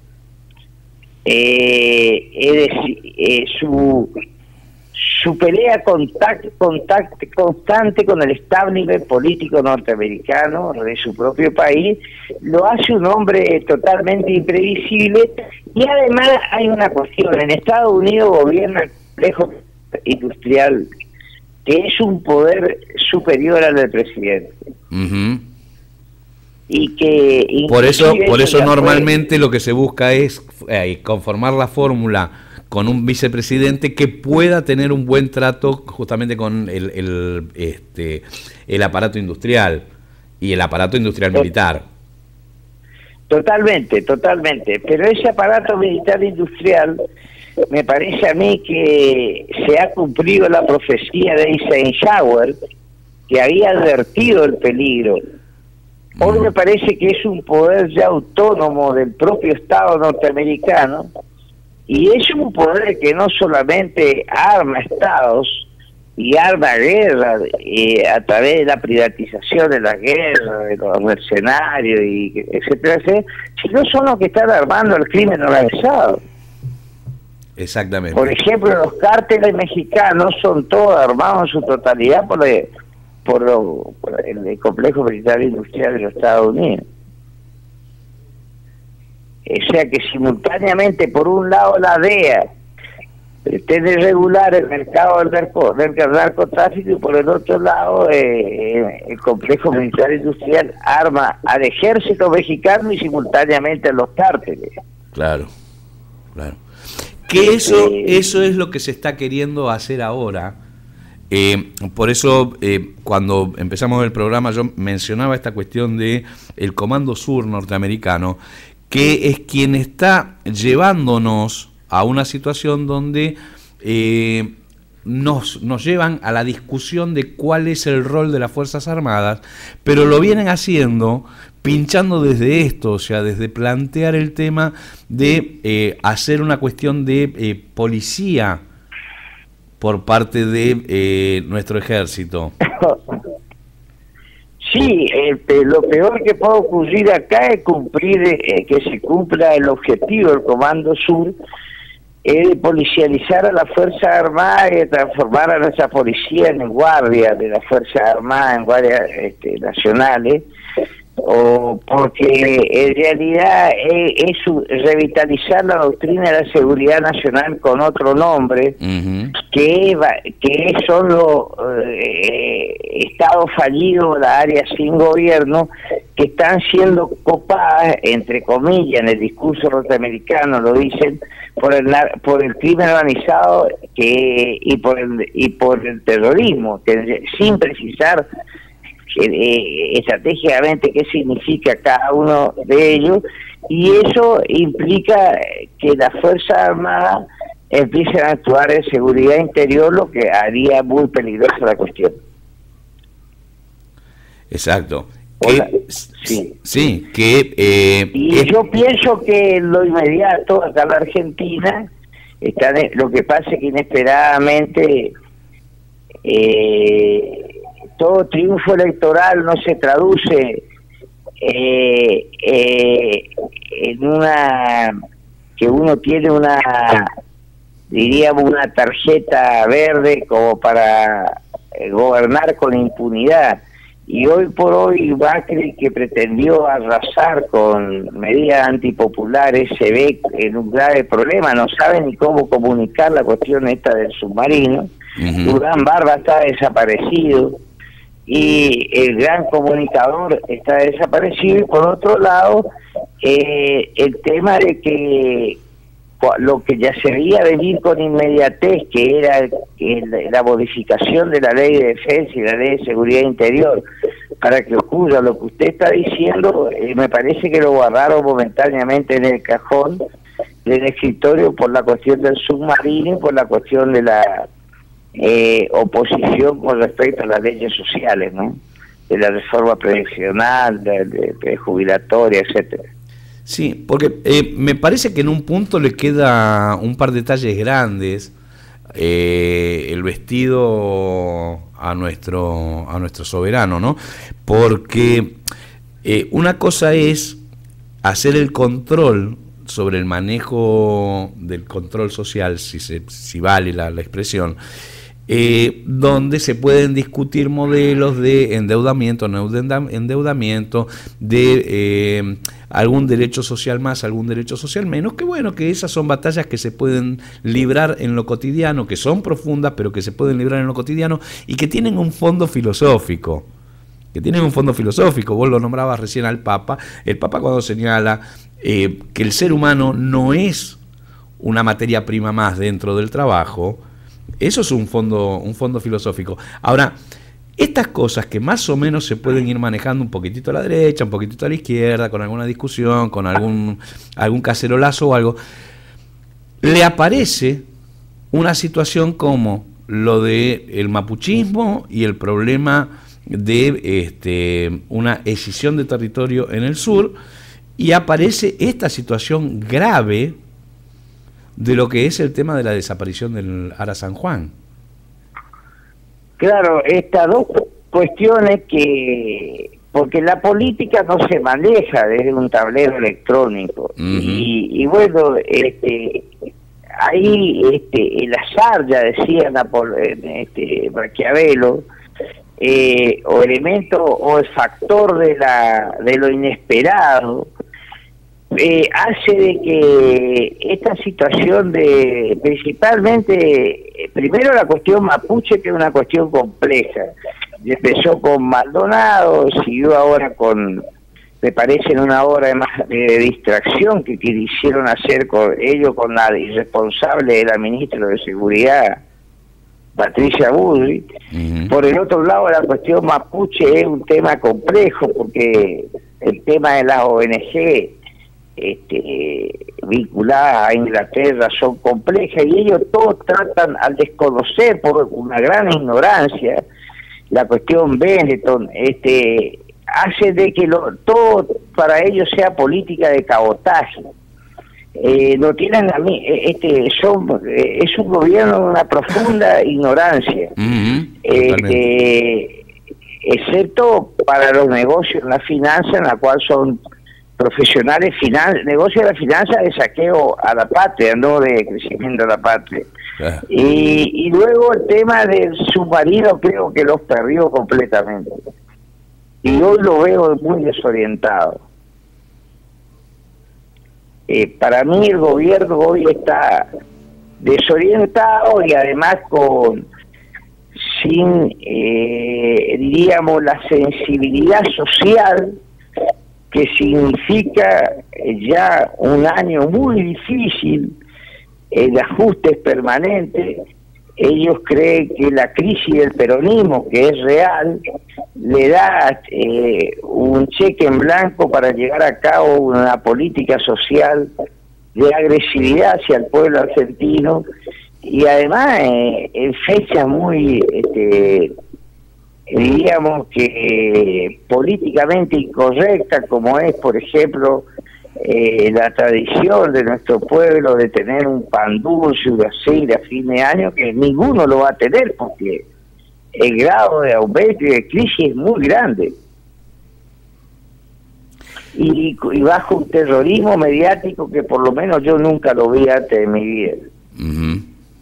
Eh, es decir, eh, su su pelea contact, contact, constante con el establishment político norteamericano de su propio país lo hace un hombre totalmente imprevisible. Y además hay una cuestión: en Estados Unidos gobierna el complejo industrial, que es un poder superior al del presidente. Uh-huh. Y que por eso por eso normalmente fue... lo que se busca es eh, conformar la fórmula con un vicepresidente que pueda tener un buen trato justamente con el, el este el aparato industrial y el aparato industrial militar. Totalmente, totalmente. Pero ese aparato militar industrial, me parece a mí que se ha cumplido la profecía de Eisenhower, que había advertido el peligro. Hoy me parece que es un poder ya autónomo del propio Estado norteamericano, y es un poder que no solamente arma estados y arma guerra eh, a través de la privatización de la guerra, de los mercenarios, y etcétera, etcétera, sino son los que están armando el crimen organizado. Exactamente. Por ejemplo, los cárteles mexicanos son todos armados en su totalidad por, el, por, lo, por el complejo militar industrial de los Estados Unidos. O sea que simultáneamente, por un lado, la D E A pretende regular el mercado del, narco, del narcotráfico, y por el otro lado, eh, el complejo militar industrial arma al ejército mexicano y simultáneamente a los cárteles. Claro, claro. Que eso, eso es lo que se está queriendo hacer ahora. Eh, por eso, eh, cuando empezamos el programa, yo mencionaba esta cuestión de el Comando Sur norteamericano, que es quien está llevándonos a una situación donde eh, nos, nos llevan a la discusión de cuál es el rol de las Fuerzas Armadas, pero lo vienen haciendo pinchando desde esto, o sea, desde plantear el tema de eh, hacer una cuestión de eh, policía por parte de eh, nuestro ejército. Sí, el, lo peor que puede ocurrir acá es cumplir, eh, que se cumpla el objetivo del Comando Sur, es de policializar a la Fuerza Armada y de transformar a nuestra policía en guardia de la Fuerza Armada, en guardias este, nacionales, o porque en realidad es, es revitalizar la doctrina de la seguridad nacional con otro nombre, uh-huh. que, que son los eh, estados fallidos, las áreas sin gobierno, que están siendo copadas, entre comillas, en el discurso norteamericano lo dicen, por el por el crimen organizado que y por el y por el terrorismo, que sin precisar Eh, estratégicamente qué significa cada uno de ellos, y eso implica que las Fuerzas Armadas empiecen a actuar en seguridad interior, lo que haría muy peligrosa la cuestión. Exacto. Hola. Que, sí. sí, que... Eh, y es... yo pienso que en lo inmediato, acá en la Argentina, está de, lo que pasa es que inesperadamente... Eh, todo triunfo electoral no se traduce eh, eh, en una que uno tiene una, diríamos, una tarjeta verde como para eh, gobernar con impunidad. Y hoy por hoy Macri, que pretendió arrasar con medidas antipopulares, se ve en un grave problema, no sabe ni cómo comunicar la cuestión esta del submarino. Uh-huh. Durán Barba está desaparecido y el gran comunicador está desaparecido, y por otro lado eh, el tema de que lo que ya se veía venir con inmediatez, que era el, el, la modificación de la ley de defensa y la ley de seguridad interior para que ocurra lo que usted está diciendo, eh, me parece que lo guardaron momentáneamente en el cajón del escritorio por la cuestión del submarino y por la cuestión de la Eh, oposición con respecto a las leyes sociales, ¿no? De la reforma previsional, de, de, de jubilatoria, etcétera. Sí, porque eh, me parece que en un punto le queda un par de detalles grandes, eh, el vestido a nuestro a nuestro soberano, ¿no? Porque eh, una cosa es hacer el control sobre el manejo del control social, si se si vale la, la expresión. Eh, donde se pueden discutir modelos de endeudamiento, no endeudamiento, de eh, algún derecho social más, algún derecho social menos, que bueno, que esas son batallas que se pueden librar en lo cotidiano, que son profundas, pero que se pueden librar en lo cotidiano y que tienen un fondo filosófico, que tienen un fondo filosófico. Vos lo nombrabas recién al Papa. El Papa, cuando señala eh, que el ser humano no es una materia prima más dentro del trabajo, eso es un fondo, un fondo filosófico. Ahora, estas cosas que más o menos se pueden ir manejando un poquitito a la derecha, un poquitito a la izquierda, con alguna discusión, con algún, algún cacerolazo o algo, le aparece una situación como lo de el mapuchismo y el problema de este, una escisión de territorio en el sur, y aparece esta situación grave de lo que es el tema de la desaparición del Ara San Juan. Claro, estas dos cuestiones que... Porque la política no se maneja desde un tablero electrónico. Uh-huh. y, y bueno, este, ahí este, el azar, ya decía Napol este, Maquiavelo, eh, o elemento o el factor de, la, de lo inesperado, eh, hace de que esta situación de, principalmente, primero la cuestión mapuche, que es una cuestión compleja, empezó con Maldonado, siguió ahora con, me parece, en una obra de, más, de distracción que quisieron hacer con ellos, con la irresponsable de la ministra de Seguridad, Patricia Bullrich. Uh-huh. Por el otro lado, la cuestión mapuche es un tema complejo, porque el tema de las O N G este, vinculadas a Inglaterra son complejas, y ellos todos tratan, al desconocer por una gran ignorancia la cuestión Benetton, este, hace de que lo, todo para ellos sea política de cabotaje. Eh, no tienen a mí, este, son, eh, es un gobierno de una profunda ignorancia, uh-huh, este, excepto para los negocios, la finanza, en la cual son profesionales, finan negocios de la finanza de saqueo a la patria, no de crecimiento a la patria. Uh-huh. y, y luego el tema del submarino creo que los perdió completamente, y hoy lo veo muy desorientado. Eh, para mí el gobierno hoy está desorientado y además con sin eh, diríamos la sensibilidad social que significa ya un año muy difícil, el ajuste es permanente. Ellos creen que la crisis del peronismo, que es real, le da eh, un cheque en blanco para llevar a cabo una política social de agresividad hacia el pueblo argentino, y además eh, en fechas muy, este, diríamos que eh, políticamente incorrectas, como es, por ejemplo, Eh, la tradición de nuestro pueblo de tener un pan dulce y así a fin de año, que ninguno lo va a tener porque el grado de aumento y de crisis es muy grande, y, y bajo un terrorismo mediático que por lo menos yo nunca lo vi antes de mi vida. Uh-huh.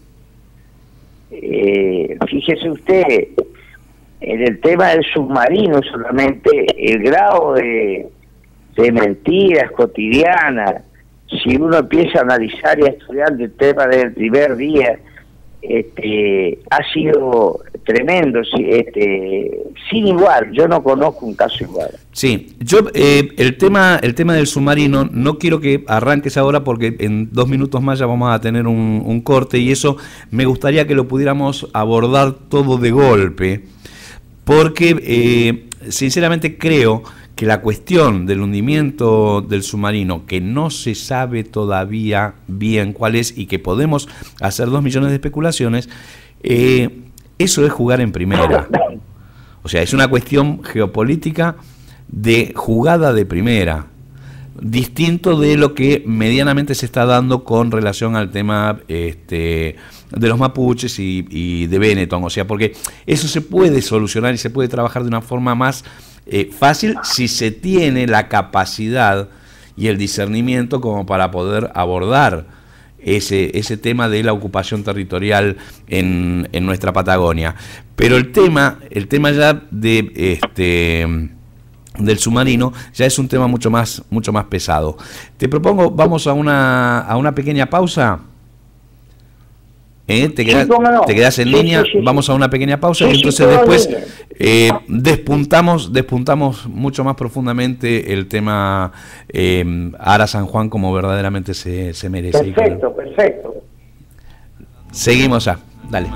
eh, fíjese usted, en el tema del submarino solamente el grado de de mentiras cotidianas, si uno empieza a analizar y a estudiar el tema del primer día, este, ha sido tremendo, este, sin igual. Yo no conozco un caso igual. Sí, yo eh, el tema el tema del submarino, no quiero que arranques ahora porque en dos minutos más ya vamos a tener un, un corte, y eso me gustaría que lo pudiéramos abordar todo de golpe, porque eh, sinceramente creo que la cuestión del hundimiento del submarino, que no se sabe todavía bien cuál es y que podemos hacer dos millones de especulaciones, eh, eso es jugar en primera. O sea, es una cuestión geopolítica de jugada de primera, distinto de lo que medianamente se está dando con relación al tema este, de los mapuches y, y de Benetton. O sea, porque eso se puede solucionar y se puede trabajar de una forma más Eh, fácil si se tiene la capacidad y el discernimiento como para poder abordar ese, ese tema de la ocupación territorial en, en nuestra Patagonia. Pero el tema, el tema ya de este del submarino ya es un tema mucho más, mucho más pesado. Te propongo, vamos a una, a una pequeña pausa. ¿Eh? ¿Te, quedas, sí, no. ¿Te quedas en sí, línea? Sí, sí, vamos a una pequeña pausa, sí, y entonces sí, después eh, despuntamos, despuntamos mucho más profundamente el tema eh, Ara San Juan como verdaderamente se, se merece. Perfecto, perfecto. Seguimos ya, dale.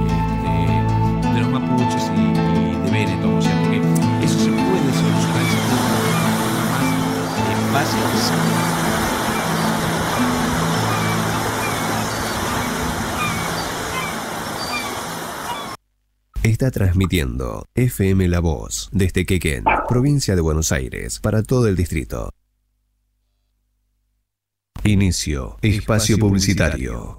Este, de los mapuches y, y de Benetton, o sea, porque eso se puede solucionar, se puede más fácil. Esta está transmitiendo F M La Voz desde Quequén, provincia de Buenos Aires, para todo el distrito. Inicio. Espacio, Espacio publicitario.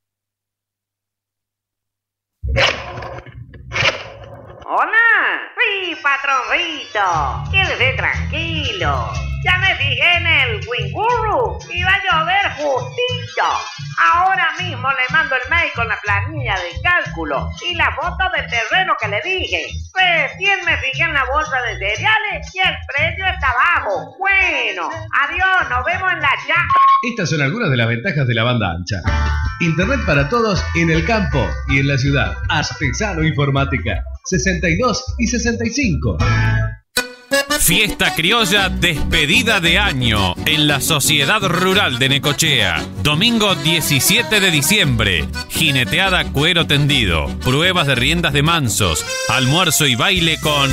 Hola, sí, patroncito, quédese tranquilo. Ya me fijé en el Winguru y va a llover justito. Ahora mismo le mando el mail con la planilla de cálculo y la foto del terreno que le dije. Recién me fijé en la bolsa de cereales y el precio está bajo. Bueno, adiós, nos vemos en la chat. Estas son algunas de las ventajas de la banda ancha. Internet para todos en el campo y en la ciudad. Artesano Informática. sesenta y dos y sesenta y cinco. Fiesta criolla despedida de año en la Sociedad Rural de Necochea. Domingo diecisiete de diciembre. Jineteada cuero tendido. Pruebas de riendas de mansos. Almuerzo y baile con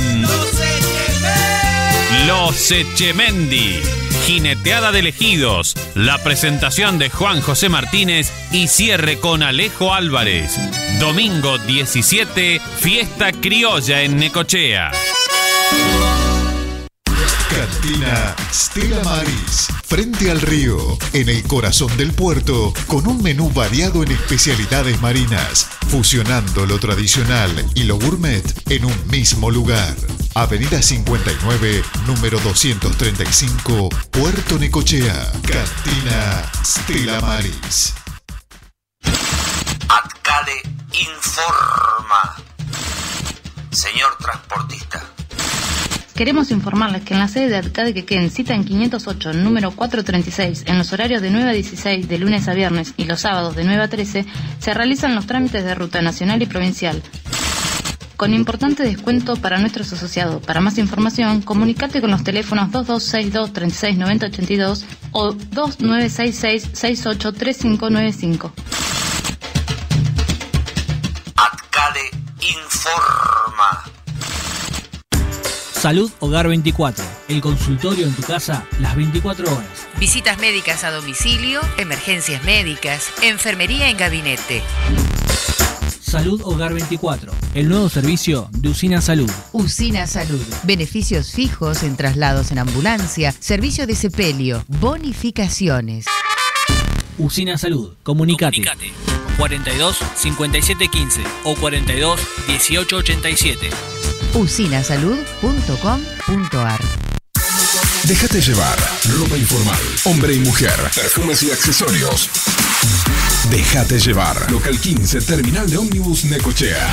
Los Echemendi. Jineteada de elegidos. La presentación de Juan José Martínez y cierre con Alejo Álvarez. Domingo diecisiete, fiesta criolla en Necochea. Cantina Stella Maris, frente al río, en el corazón del puerto, con un menú variado en especialidades marinas, fusionando lo tradicional y lo gourmet en un mismo lugar. Avenida cincuenta y nueve, número doscientos treinta y cinco, Puerto Necochea. Cantina Stella Maris. Atcade informa. Señor transportista. Queremos informarles que en la sede de Atcade Quequén, cita en quinientos ocho, número cuatrocientos treinta y seis, en los horarios de nueve a dieciséis, de lunes a viernes y los sábados de nueve a trece, se realizan los trámites de ruta nacional y provincial, con importante descuento para nuestros asociados. Para más información, comunicate con los teléfonos dos dos seis dos, tres seis nueve cero ocho dos o dos nueve seis seis, seis ocho tres cinco nueve cinco. Atcade informa. Salud Hogar veinticuatro, el consultorio en tu casa las veinticuatro horas. Visitas médicas a domicilio, emergencias médicas, enfermería en gabinete. Salud Hogar veinticuatro, el nuevo servicio de Usina Salud. Usina Salud, beneficios fijos en traslados en ambulancia, servicio de sepelio, bonificaciones. Usina Salud, comunicate. Comunicate. cuarenta y dos, cincuenta y siete quince o cuarenta y dos, dieciocho ochenta y siete. usinasalud punto com punto ar. Déjate llevar. Ropa informal, hombre y mujer, perfumes y accesorios. Déjate llevar. Local quince, Terminal de Ómnibus Necochea.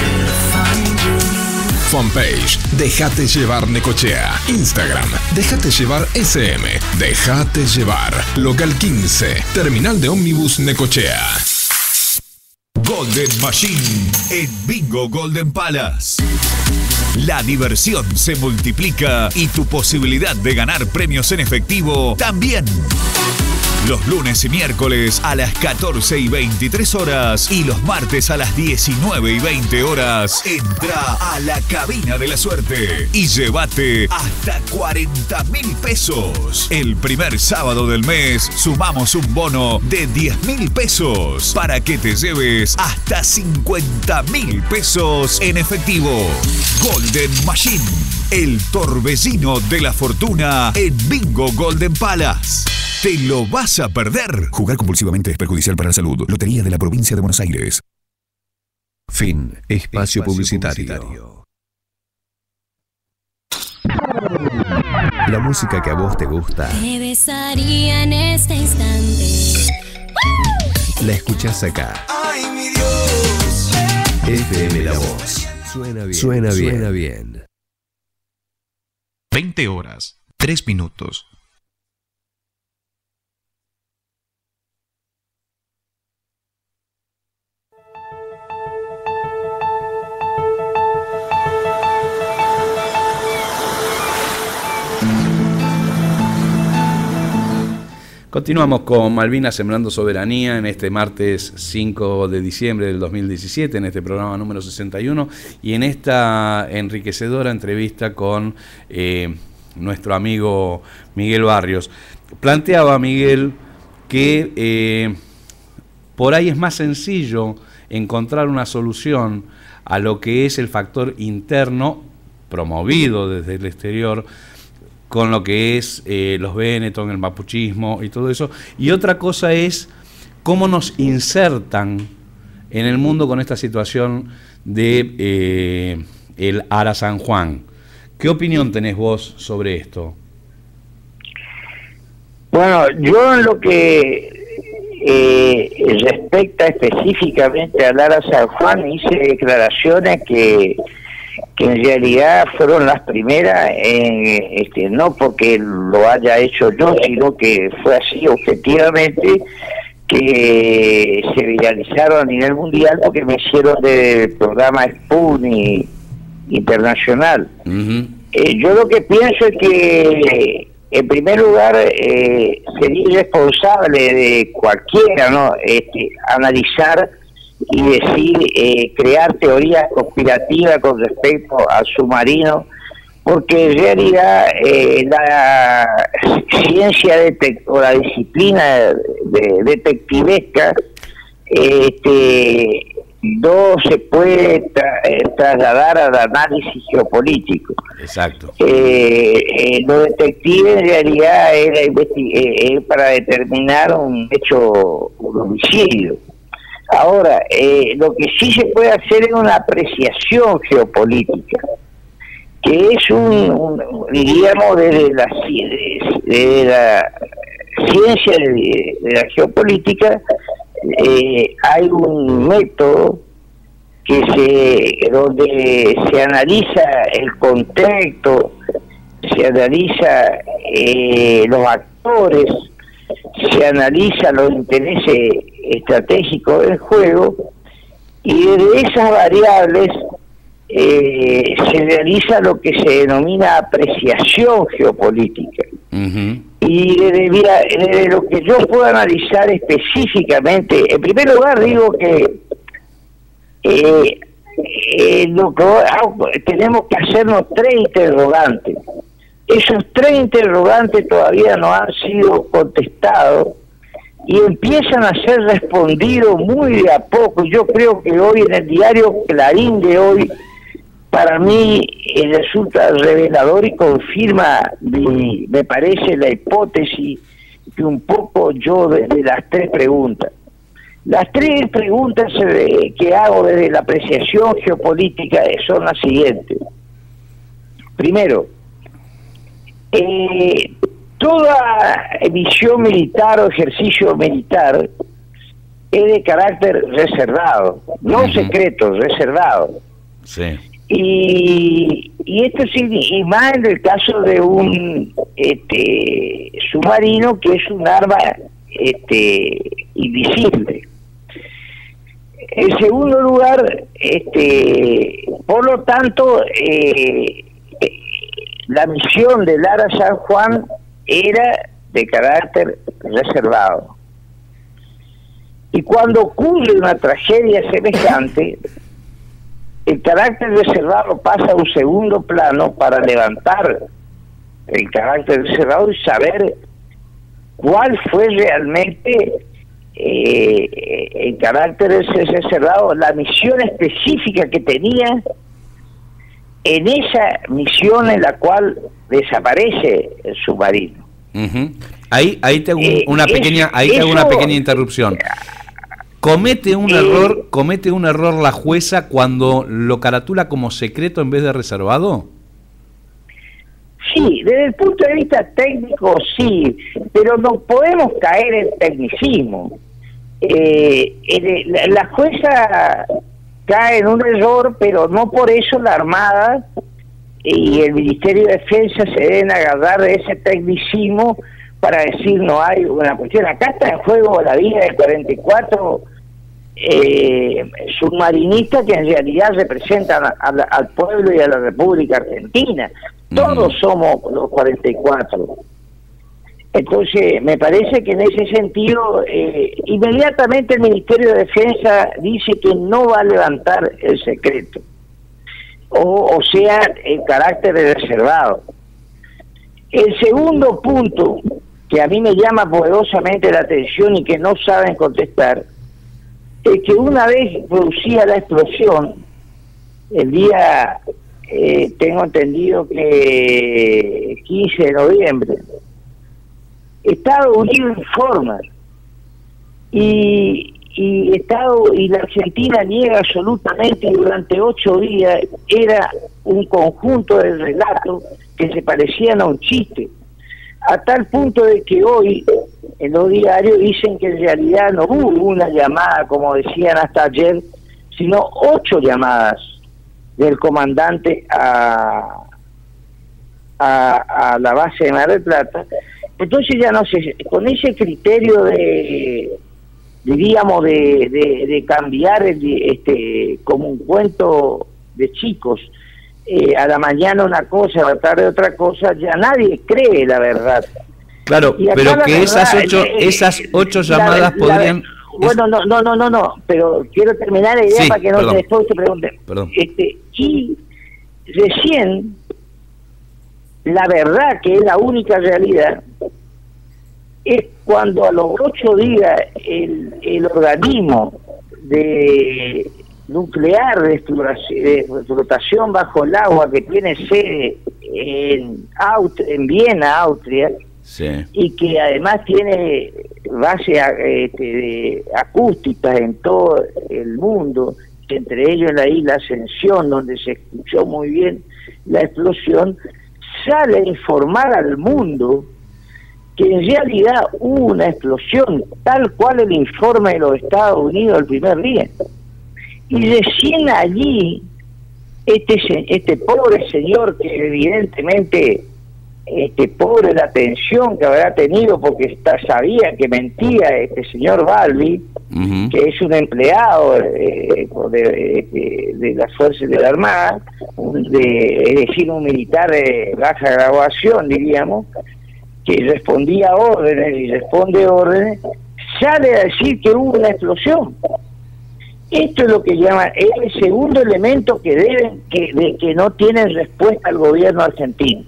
Fanpage, Déjate llevar Necochea. Instagram, Déjate llevar S M. Déjate llevar. Local quince, Terminal de Ómnibus Necochea. Golden Machine en Bingo Golden Palace. La diversión se multiplica y tu posibilidad de ganar premios en efectivo también. Los lunes y miércoles a las catorce y veintitrés horas y los martes a las diecinueve y veinte horas. Entra a la cabina de la suerte y llévate hasta cuarenta mil pesos. El primer sábado del mes sumamos un bono de diez mil pesos para que te lleves hasta cincuenta mil pesos en efectivo. Golden Machine, el torbellino de la fortuna en Bingo Golden Palace. ¿Te lo vas a perder? Jugar compulsivamente es perjudicial para la salud. Lotería de la Provincia de Buenos Aires. Fin. Espacio, Espacio publicitario. publicitario. La música que a vos te gusta. Te besaría en este instante. La escuchás acá. ¡Ay, mi Dios! F M La Voz. Suena bien. Suena bien. Suena bien. veinte horas, tres minutos. Continuamos con Malvinas Sembrando Soberanía en este martes cinco de diciembre del dos mil diecisiete, en este programa número sesenta y uno, y en esta enriquecedora entrevista con eh, nuestro amigo Miguel Barrios. Planteaba Miguel que eh, por ahí es más sencillo encontrar una solución a lo que es el factor interno promovido desde el exterior, con lo que es eh, los Benetton, el mapuchismo y todo eso. Y otra cosa es cómo nos insertan en el mundo con esta situación de eh, el Ara San Juan. ¿Qué opinión tenés vos sobre esto? Bueno, yo en lo que eh, respecta específicamente al Ara San Juan hice declaraciones que que en realidad fueron las primeras, en, este, no porque lo haya hecho yo, sino que fue así objetivamente, que se viralizaron a nivel mundial porque me hicieron del programa Sputnik Internacional. Uh-huh. eh, yo lo que pienso es que, en primer lugar, eh, sería irresponsable de cualquiera, ¿no? Este, analizar y decir, eh, crear teorías conspirativas con respecto al submarino, porque en realidad eh, la ciencia detect o la disciplina de detectivesca este, no se puede tra eh, trasladar al análisis geopolítico. Exacto. Eh, eh, lo detective en realidad es, eh, es para determinar un hecho, un homicidio. Ahora, eh, lo que sí se puede hacer es una apreciación geopolítica, que es un, un diríamos, desde la, desde la ciencia de, de la geopolítica, eh, hay un método que se donde se analiza el contexto, se analiza eh, los actores, se analiza los intereses estratégicos del juego, y de esas variables eh, se realiza lo que se denomina apreciación geopolítica. Uh-huh. Y desde, mira, desde lo que yo puedo analizar específicamente, en primer lugar digo que eh, eh, lo que tenemos que hacernos tres interrogantes. Esos tres interrogantes todavía no han sido contestados y empiezan a ser respondidos muy de a poco. Yo creo que hoy en el diario Clarín de hoy, para mí eh, resulta revelador y confirma, mi, me parece, la hipótesis que un poco yo desde las tres preguntas. Las tres preguntas eh, que hago desde la apreciación geopolítica son las siguientes. Primero, Eh, toda misión militar o ejercicio militar es de carácter reservado, no uh-huh. secreto, reservado. Sí. Y, y esto sí, y más en el caso de un este, submarino que es un arma este, invisible. En segundo lugar, este, por lo tanto, eh, la misión del Ara San Juan era de carácter reservado. Y cuando ocurre una tragedia semejante, el carácter reservado pasa a un segundo plano para levantar el carácter reservado y saber cuál fue realmente eh, el carácter reservado, la misión específica que tenía en esa misión en la cual desaparece el submarino. Uh-huh. Ahí, ahí te hago eh, una pequeña, es, ahí te hago eso, una pequeña interrupción. Comete un eh, error, comete un error la jueza cuando lo caratula como secreto en vez de reservado. Sí, desde el punto de vista técnico sí, pero no podemos caer en tecnicismo. Eh, la, la jueza cae en un error, pero no por eso la Armada y el Ministerio de Defensa se deben agarrar de ese tecnicismo para decir no hay una cuestión. Acá está en juego la vida de cuarenta y cuatro eh, submarinistas que en realidad representan a, a, al pueblo y a la República Argentina. Todos uh-huh. somos los cuarenta y cuatro. Entonces, me parece que en ese sentido, eh, inmediatamente el Ministerio de Defensa dice que no va a levantar el secreto, o, o sea, el carácter reservado. El segundo punto, que a mí me llama poderosamente la atención y que no saben contestar, es que una vez producida la explosión, el día, eh, tengo entendido que quince de noviembre. Estados Unidos informa y, y Estado y la Argentina niega absolutamente, y durante ocho días era un conjunto de relatos que se parecían a un chiste, a tal punto de que hoy en los diarios dicen que en realidad no hubo una llamada, como decían hasta ayer, sino ocho llamadas del comandante a, a, a la base de Mar del Plata. Entonces ya no sé, con ese criterio de, diríamos, de, de, de cambiar el, este como un cuento de chicos, eh, a la mañana una cosa, a la tarde otra cosa, ya nadie cree la verdad. Claro, pero que verdad, esas ocho, eh, esas ocho llamadas la, podrían... La, bueno, no, no, no, no, no, pero quiero terminar la idea sí, para que no perdón, te, después te pregunten. Perdón. Este, y recién, la verdad que es la única realidad, es cuando a los ocho días el, el organismo de nuclear de explotación bajo el agua que tiene sede en, Aust en Viena, Austria, sí, y que además tiene bases este, de acústicas en todo el mundo, entre ellos en la isla Ascensión, donde se escuchó muy bien la explosión, sale a informar al mundo que en realidad hubo una explosión, tal cual el informe de los Estados Unidos el primer día. Y recién allí, este este pobre señor, que evidentemente, este pobre la atención que habrá tenido, porque está, sabía que mentía este señor Balbi, uh-huh, que es un empleado eh, de, de, de las Fuerzas de la Armada, de, es decir, un militar de baja graduación, diríamos, que respondía a órdenes y responde órdenes, sale a decir que hubo una explosión. Esto es lo que llaman, es el segundo elemento que deben, que, de que no tienen respuesta al gobierno argentino.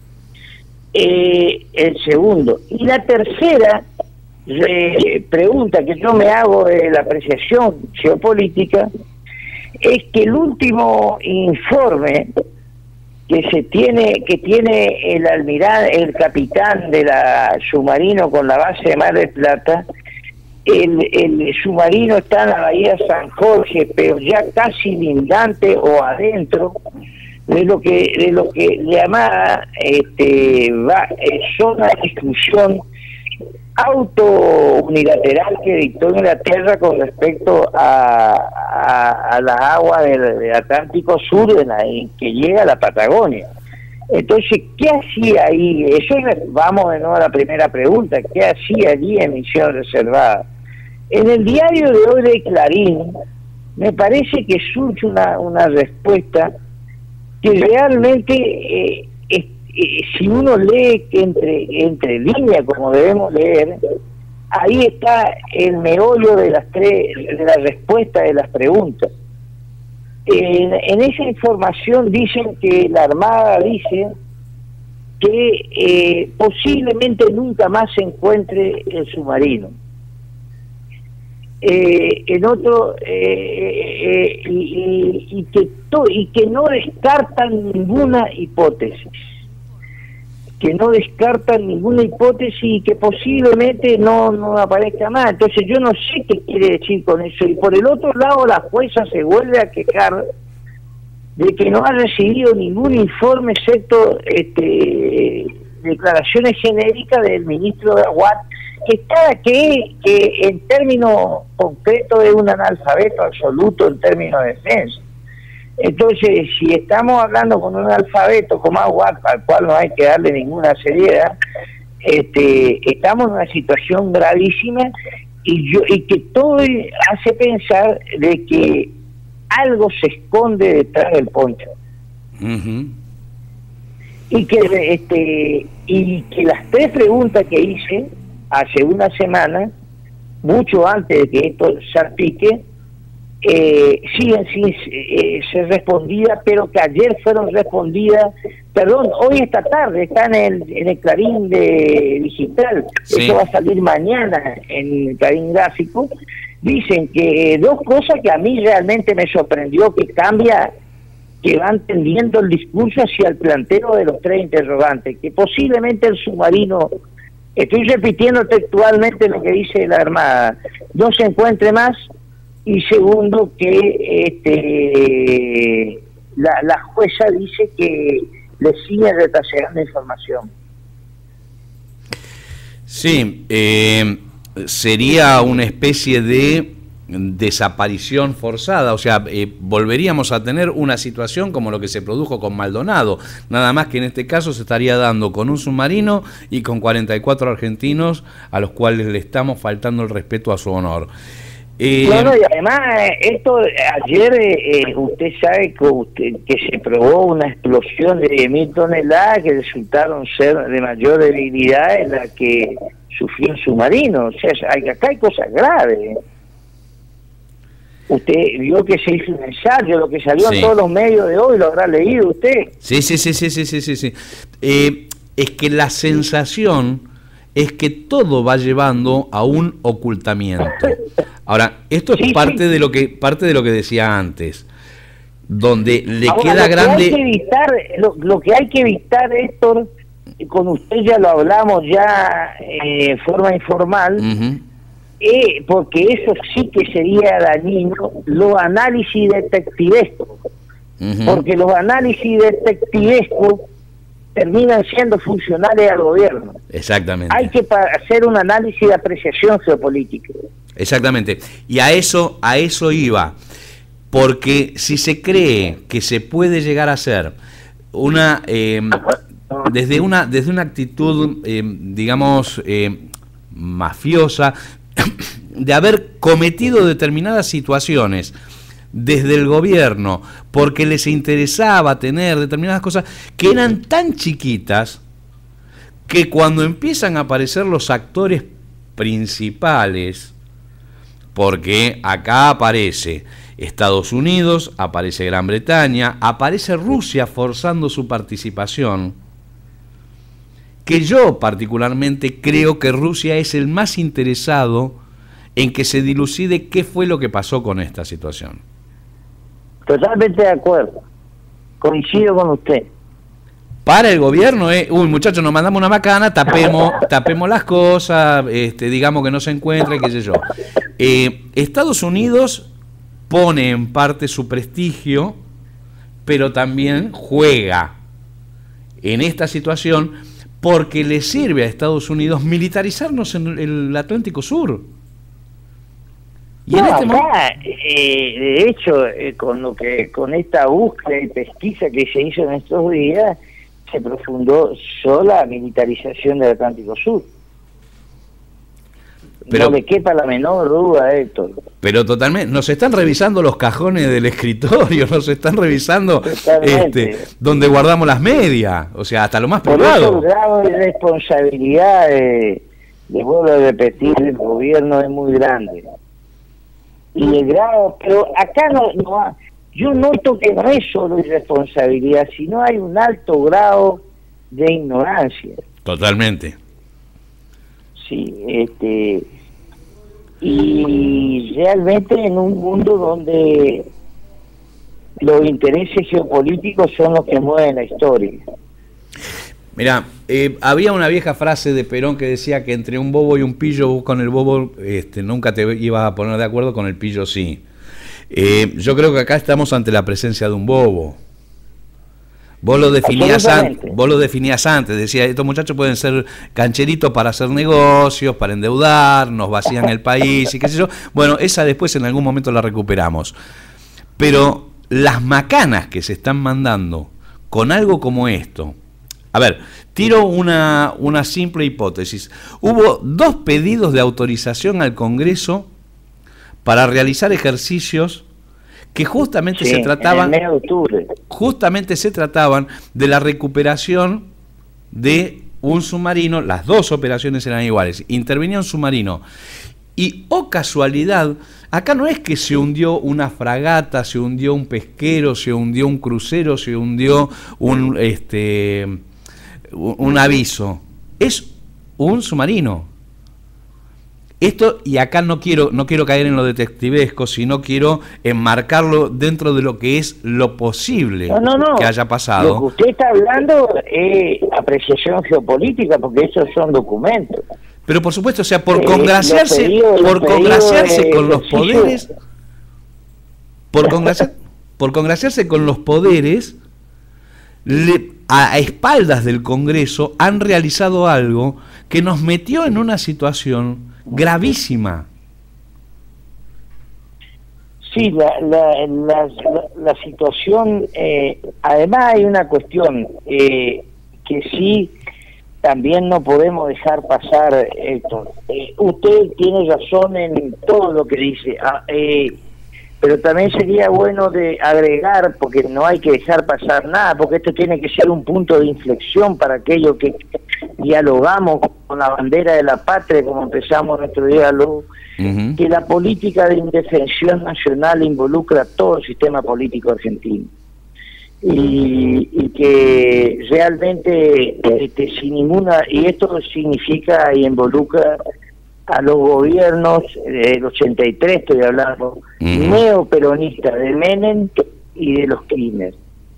Eh, el segundo. Y la tercera eh, pregunta que yo me hago de la apreciación geopolítica es que el último informe que se tiene, que tiene el almirante, el capitán de la submarino con la base de Mar del Plata, el, el submarino está en la bahía San Jorge, pero ya casi lindante o adentro de lo que de lo que llamaba este va, eh, zona de exclusión auto unilateral que dictó Inglaterra con respecto a, a, a las aguas del, del Atlántico Sur de la, que llega a la Patagonia. Entonces, ¿qué hacía ahí? Eso es, vamos de nuevo a la primera pregunta, ¿qué hacía allí en misión reservada? En el diario de hoy de Clarín me parece que surge una, una respuesta que realmente eh, es, eh, si uno lee que entre entre líneas, como debemos leer, ahí está el meollo de las tres, de la respuesta de las preguntas. En, en esa información dicen que la Armada dice que eh, posiblemente nunca más se encuentre el submarino. Eh, en otro eh, eh, y, y, y que to, y que no descartan ninguna hipótesis que no descartan ninguna hipótesis y que posiblemente no, no aparezca más. Entonces yo no sé qué quiere decir con eso. Y por el otro lado, la jueza se vuelve a quejar de que no ha recibido ningún informe, excepto este, declaraciones genéricas del ministro de Aguad, que está que, que en términos concretos es un analfabeto absoluto en términos de defensa. Entonces, si estamos hablando con un alfabeto como Aguad, al cual no hay que darle ninguna seriedad, este, estamos en una situación gravísima y yo y que todo hace pensar de que algo se esconde detrás del poncho. Uh-huh. Y que este y que las tres preguntas que hice hace una semana, mucho antes de que esto salpique, eh, siguen sin eh, ser respondidas, pero que ayer fueron respondidas, perdón, hoy esta tarde, está en el, en el Clarín de digital, sí. Eso va a salir mañana en el Clarín gráfico. Dicen que dos cosas que a mí realmente me sorprendió, que cambia que va entendiendo el discurso hacia el planteo de los tres interrogantes, que posiblemente el submarino, estoy repitiendo textualmente lo que dice la Armada, no se encuentre más, y segundo, que este la, la jueza dice que le sigue retrasando información. Sí, eh, sería una especie de desaparición forzada, o sea, eh, volveríamos a tener una situación como lo que se produjo con Maldonado, nada más que en este caso se estaría dando con un submarino y con cuarenta y cuatro argentinos a los cuales le estamos faltando el respeto a su honor. Eh, no, no, y además esto ayer eh, usted sabe que, usted, que se probó una explosión de mil toneladas que resultaron ser de mayor debilidad en la que sufrió el submarino. O sea, hay, acá hay cosas graves. Usted vio que se hizo un ensayo, lo que salió sí. en todos los medios de hoy, lo habrá leído usted. Sí, sí, sí, sí, sí, sí, sí, sí. Eh, es que la sensación es que todo va llevando a un ocultamiento. Ahora, esto es sí, parte sí. de lo que parte de lo que decía antes, donde le Ahora, queda lo grande. Que hay que evitar, lo, lo que hay que evitar, Héctor, con usted ya lo hablamos ya eh, en forma informal, uh-huh. eh, porque eso sí que sería dañino, los análisis detectivescos, uh-huh. porque los análisis detectivescos terminan siendo funcionales al gobierno. Exactamente. Hay que hacer un análisis de apreciación geopolítica. Exactamente. Y a eso, a eso iba. Porque si se cree que se puede llegar a hacer una eh, desde una desde una actitud eh, digamos eh, mafiosa de haber cometido determinadas situaciones desde el gobierno, porque les interesaba tener determinadas cosas que eran tan chiquitas que cuando empiezan a aparecer los actores principales, porque acá aparece Estados Unidos, aparece Gran Bretaña, aparece Rusia forzando su participación, que yo particularmente creo que Rusia es el más interesado en que se dilucide qué fue lo que pasó con esta situación. Totalmente de acuerdo, coincido con usted. Para el gobierno, eh, uy muchachos, nos mandamos una macana, tapemos, tapemos las cosas, este, digamos que no se encuentre, qué sé yo. Eh, Estados Unidos pone en parte su prestigio, pero también juega en esta situación porque le sirve a Estados Unidos militarizarnos en el Atlántico Sur. Y no, en este acá, eh, de hecho, eh, con lo que con esta búsqueda y pesquisa que se hizo en estos días, se profundó la militarización del Atlántico Sur. Pero, no le quepa la menor duda, Héctor. Pero totalmente, nos están revisando los cajones del escritorio, nos están revisando este, donde guardamos las medias, o sea, hasta lo más privado. Por eso el grado de responsabilidad, de, de vuelvo a repetir, el gobierno es muy grande. Y el grado, pero acá no, no yo noto que no es solo irresponsabilidad, sino hay un alto grado de ignorancia. Totalmente. Sí, este, y realmente en un mundo donde los intereses geopolíticos son los que mueven la historia. Mirá, eh, había una vieja frase de Perón que decía que entre un bobo y un pillo, vos con el bobo este, nunca te ibas a poner de acuerdo, con el pillo sí. Eh, yo creo que acá estamos ante la presencia de un bobo. Vos lo definías antes, vos lo definías antes, decía, estos muchachos pueden ser cancheritos para hacer negocios, para endeudar, nos vacían el país y qué sé yo. Bueno, esa después en algún momento la recuperamos. Pero las macanas que se están mandando con algo como esto. A ver, tiro una, una simple hipótesis. Hubo dos pedidos de autorización al Congreso para realizar ejercicios que justamente sí, se trataban en el mes de octubre. Justamente se trataban de la recuperación de un submarino. Las dos operaciones eran iguales. Intervenía un submarino y, oh casualidad, acá no es que se hundió una fragata, se hundió un pesquero, se hundió un crucero, se hundió un este un aviso. Es un submarino. Esto, y acá no quiero, no quiero caer en lo detectivesco, sino quiero enmarcarlo dentro de lo que es lo posible no, no, no. que haya pasado. Lo que usted está hablando es apreciación geopolítica, porque esos son documentos. Pero por supuesto, o sea, por Eh, congraciarse, los pedidos- por los congraciarse pedidos de con los ejercicio. poderes, por, congraciar- por congraciarse con los poderes, le- a, a espaldas del Congreso han realizado algo que nos metió en una situación gravísima. Sí, la, la, la, la, la situación, eh, además hay una cuestión eh, que sí también no podemos dejar pasar, Héctor. Eh, usted tiene razón en todo lo que dice, ah, eh, pero también sería bueno de agregar, porque no hay que dejar pasar nada, porque esto tiene que ser un punto de inflexión para aquello que dialogamos con la bandera de la patria, como empezamos nuestro diálogo, uh-huh. que la política de indefensión nacional involucra todo el sistema político argentino. Y, y que realmente este, sin ninguna, y esto significa y involucra a los gobiernos del ochenta y tres, estoy hablando, uh-huh. neoperonistas de Menem y de los Kirchner,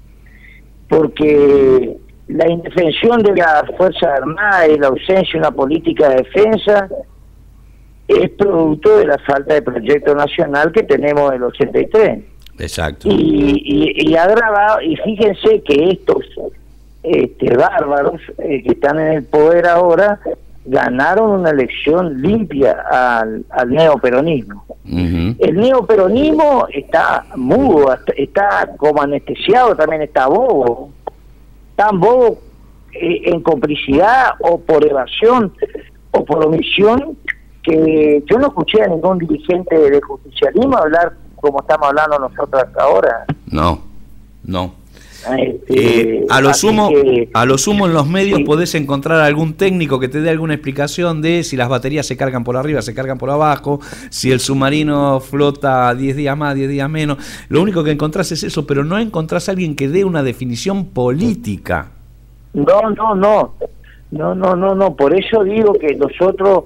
porque la indefensión de las Fuerzas Armadas y la ausencia de una política de defensa es producto de la falta de proyecto nacional que tenemos del ochenta y tres. Exacto. Y, y, y agravado, y fíjense que estos este, bárbaros eh, que están en el poder ahora ganaron una elección limpia al, al neoperonismo. Uh-huh. El neoperonismo está mudo, está como anestesiado, también está bobo, tan bobo eh, en complicidad o por evasión o por omisión, que yo no escuché a ningún dirigente de justicialismo hablar como estamos hablando nosotros hasta ahora. No, no. Este, eh, a lo sumo que, a lo sumo en los medios sí. podés encontrar algún técnico que te dé alguna explicación de si las baterías se cargan por arriba, se cargan por abajo, si el submarino flota diez días más, diez días menos. Lo único que encontrás es eso, pero no encontrás a alguien que dé una definición política. No, no, no. No, no, no, no. Por eso digo que nosotros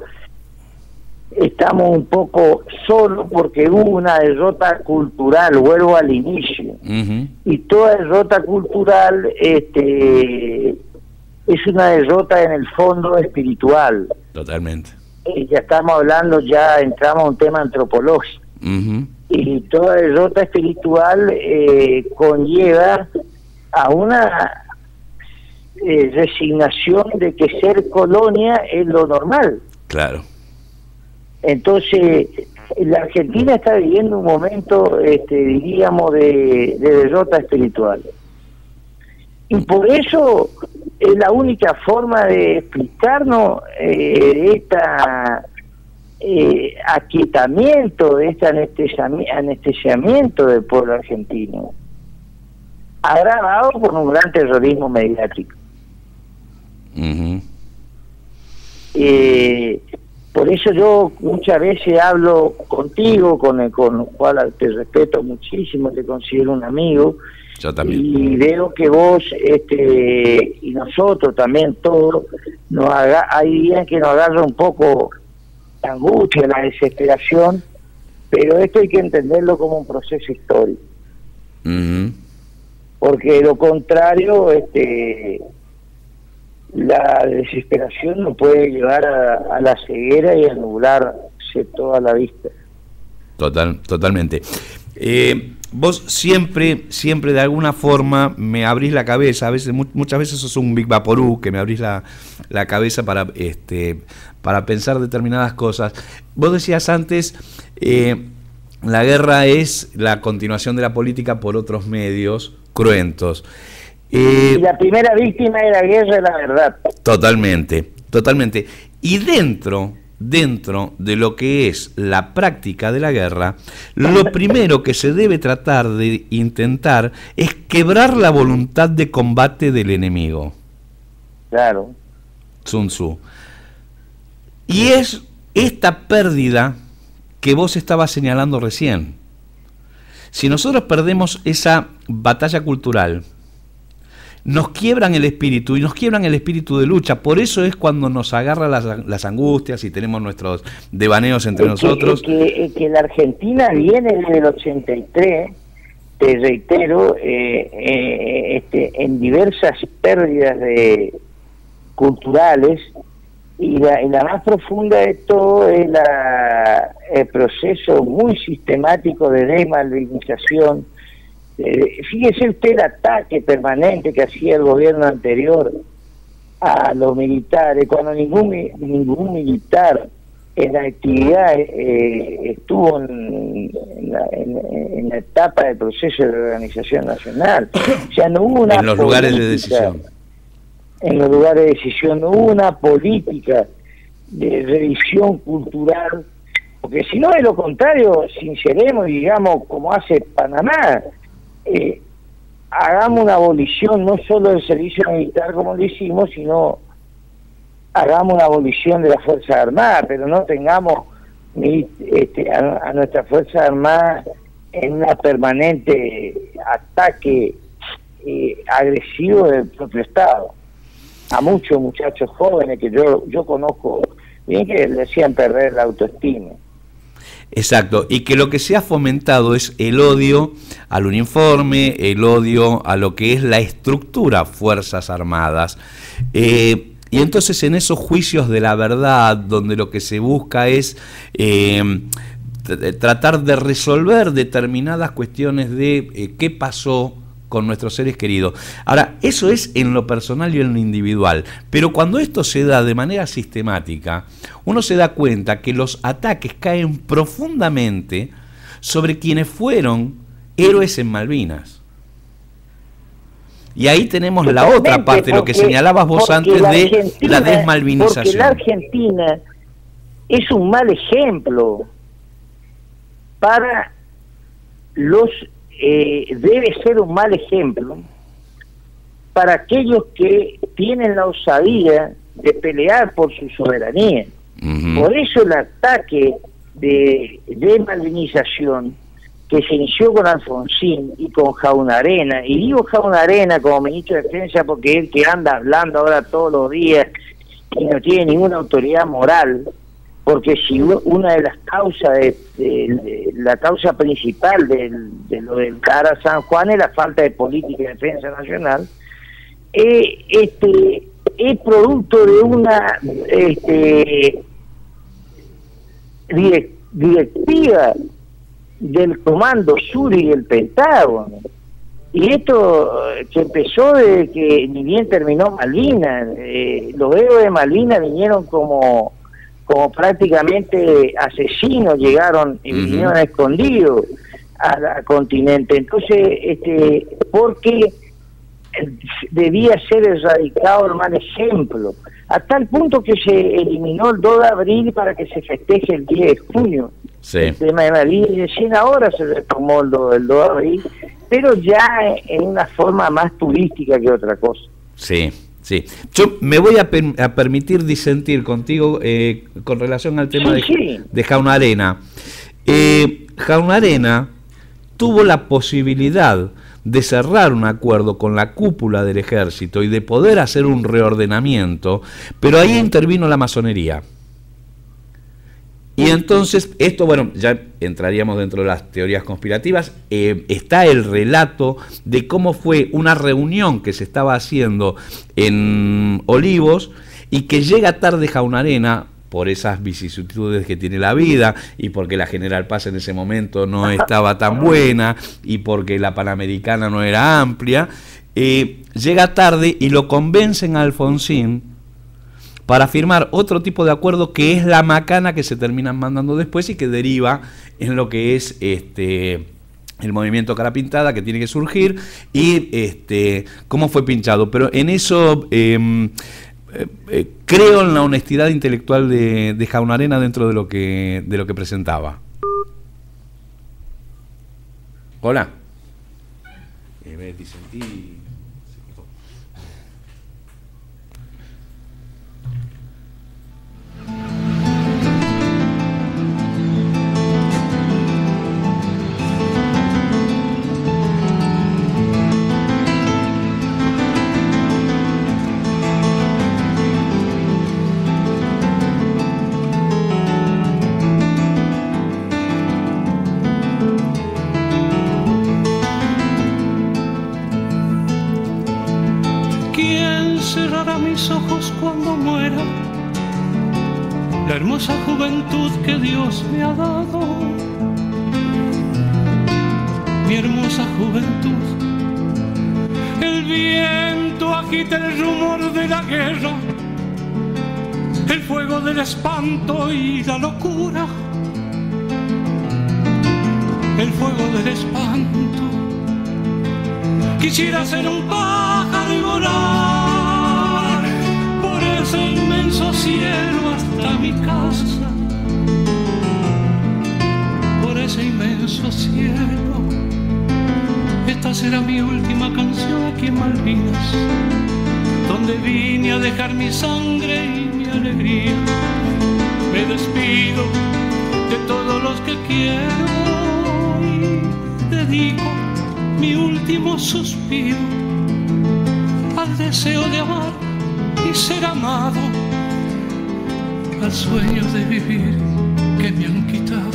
estamos un poco solos, porque hubo una derrota cultural, vuelvo al inicio, uh-huh. y toda derrota cultural este es una derrota en el fondo espiritual. Totalmente. Eh, ya estamos hablando, ya entramos a un tema antropológico, uh-huh. y toda derrota espiritual eh, conlleva a una eh, resignación de que ser colonia es lo normal. Claro. Entonces, la Argentina está viviendo un momento, este, diríamos, de, de derrota espiritual. Y por eso es la única forma de explicarnos eh, esta eh, aquietamiento, de este anestesiami- anestesiamiento del pueblo argentino, agravado por un gran terrorismo mediático. Uh-huh. Eh, Por eso yo muchas veces hablo contigo, con el con el cual te respeto muchísimo, te considero un amigo. Yo también. Y veo que vos este y nosotros también todos nos haga, hay días que nos agarra un poco la angustia, la desesperación, pero esto hay que entenderlo como un proceso histórico. Uh-huh. Porque de lo contrario, este la desesperación nos puede llevar a, a la ceguera y a nublarse toda la vista. Total, totalmente. Eh, vos siempre, siempre de alguna forma me abrís la cabeza, a veces, mu- muchas veces sos un Big Vaporú, que me abrís la, la cabeza para, este, para pensar determinadas cosas. Vos decías antes, eh, la guerra es la continuación de la política por otros medios cruentos. Eh, y la primera víctima de la guerra es la verdad. Totalmente, totalmente. Y dentro, dentro de lo que es la práctica de la guerra, lo primero que se debe tratar de intentar es quebrar la voluntad de combate del enemigo. Claro. Sun Tzu. Y es esta pérdida que vos estabas señalando recién. Si nosotros perdemos esa batalla cultural, nos quiebran el espíritu y nos quiebran el espíritu de lucha. Por eso es cuando nos agarra las, las angustias y tenemos nuestros devaneos entre es nosotros. Que, es que, es que la Argentina viene desde el ochenta y tres, te reitero, eh, eh, este, en diversas pérdidas de, culturales, y la, y la más profunda de todo es la, el proceso muy sistemático de desmalvinización. Eh, fíjese usted el ataque permanente que hacía el gobierno anterior a los militares, cuando ningún ningún militar en la actividad eh, estuvo en, en, la, en, en la etapa del proceso de organización nacional. O sea, no hubo una en los política, lugares de decisión. En los lugares de decisión no hubo una política de revisión cultural, porque si no, de lo contrario, sinceremos y digamos, como hace Panamá, eh, hagamos una abolición no solo del servicio militar como lo hicimos, sino hagamos una abolición de las Fuerzas Armadas, pero no tengamos este, a, a nuestras Fuerzas Armadas en un permanente ataque eh, agresivo del propio Estado. A muchos muchachos jóvenes que yo yo conozco bien que le hacían perder la autoestima. Exacto, y que lo que se ha fomentado es el odio al uniforme, el odio a lo que es la estructura Fuerzas Armadas. Eh, y entonces en esos juicios de la verdad, donde lo que se busca es eh, tratar de resolver determinadas cuestiones de eh, qué pasó con nuestros seres queridos. Ahora, eso es en lo personal y en lo individual, pero cuando esto se da de manera sistemática, uno se da cuenta que los ataques caen profundamente sobre quienes fueron héroes en Malvinas. Y ahí tenemos la otra parte, porque, lo que señalabas vos antes la de la desmalvinización. Porque la Argentina es un mal ejemplo para los... Eh, debe ser un mal ejemplo para aquellos que tienen la osadía de pelear por su soberanía. Uh-huh. Por eso el ataque de desmalvinización que se inició con Alfonsín y con Jaunarena, y digo Jaunarena como ministro de Defensa porque es el que anda hablando ahora todos los días y no tiene ninguna autoridad moral, porque si una de las causas, de, de, de la causa principal de, de lo del Cara San Juan es la falta de política de defensa nacional, eh, este es producto de una este, direct, directiva del Comando Sur y del Pentágono. Y esto que empezó desde que ni bien terminó Malvinas, eh, los héroes de Malvinas vinieron como como prácticamente asesinos, llegaron y uh-huh. vinieron escondidos al continente. Entonces, este, porque debía ser erradicado el mal ejemplo, a tal punto que se eliminó el dos de abril para que se festeje el diez de junio. Sí. El tema de Malvinas, y recién ahora se retomó el dos de abril, pero ya en una forma más turística que otra cosa. Sí. Sí, yo me voy a, per a permitir disentir contigo eh, con relación al tema sí, de, sí. de Jaunarena. Eh, Jaunarena tuvo la posibilidad de cerrar un acuerdo con la cúpula del ejército y de poder hacer un reordenamiento, pero ahí intervino la masonería. Y entonces, esto, bueno, ya entraríamos dentro de las teorías conspirativas, eh, está el relato de cómo fue una reunión que se estaba haciendo en Olivos y que llega tarde Jaunarena por esas vicisitudes que tiene la vida y porque la General Paz en ese momento no estaba tan buena y porque la Panamericana no era amplia, eh, llega tarde y lo convencen a Alfonsín para firmar otro tipo de acuerdo que es la macana que se terminan mandando después y que deriva en lo que es este el movimiento Cara Pintada que tiene que surgir y este cómo fue pinchado. Pero en eso eh, eh, creo en la honestidad intelectual de, de Jaunarena dentro de lo que de lo que presentaba. Hola. Eh, disentí. cerrará mis ojos cuando muera. La hermosa juventud que Dios me ha dado, mi hermosa juventud. El viento agita el rumor de la guerra, el fuego del espanto y la locura. El fuego del espanto. Quisiera ser un pájaro y volar por ese inmenso cielo hasta mi casa, por ese inmenso cielo. Esta será mi última canción aquí en Malvinas, donde vine a dejar mi sangre y mi alegría. Me despido de todos los que quiero y dedico mi último suspiro al deseo de amar y ser amado, al sueño de vivir que me han quitado,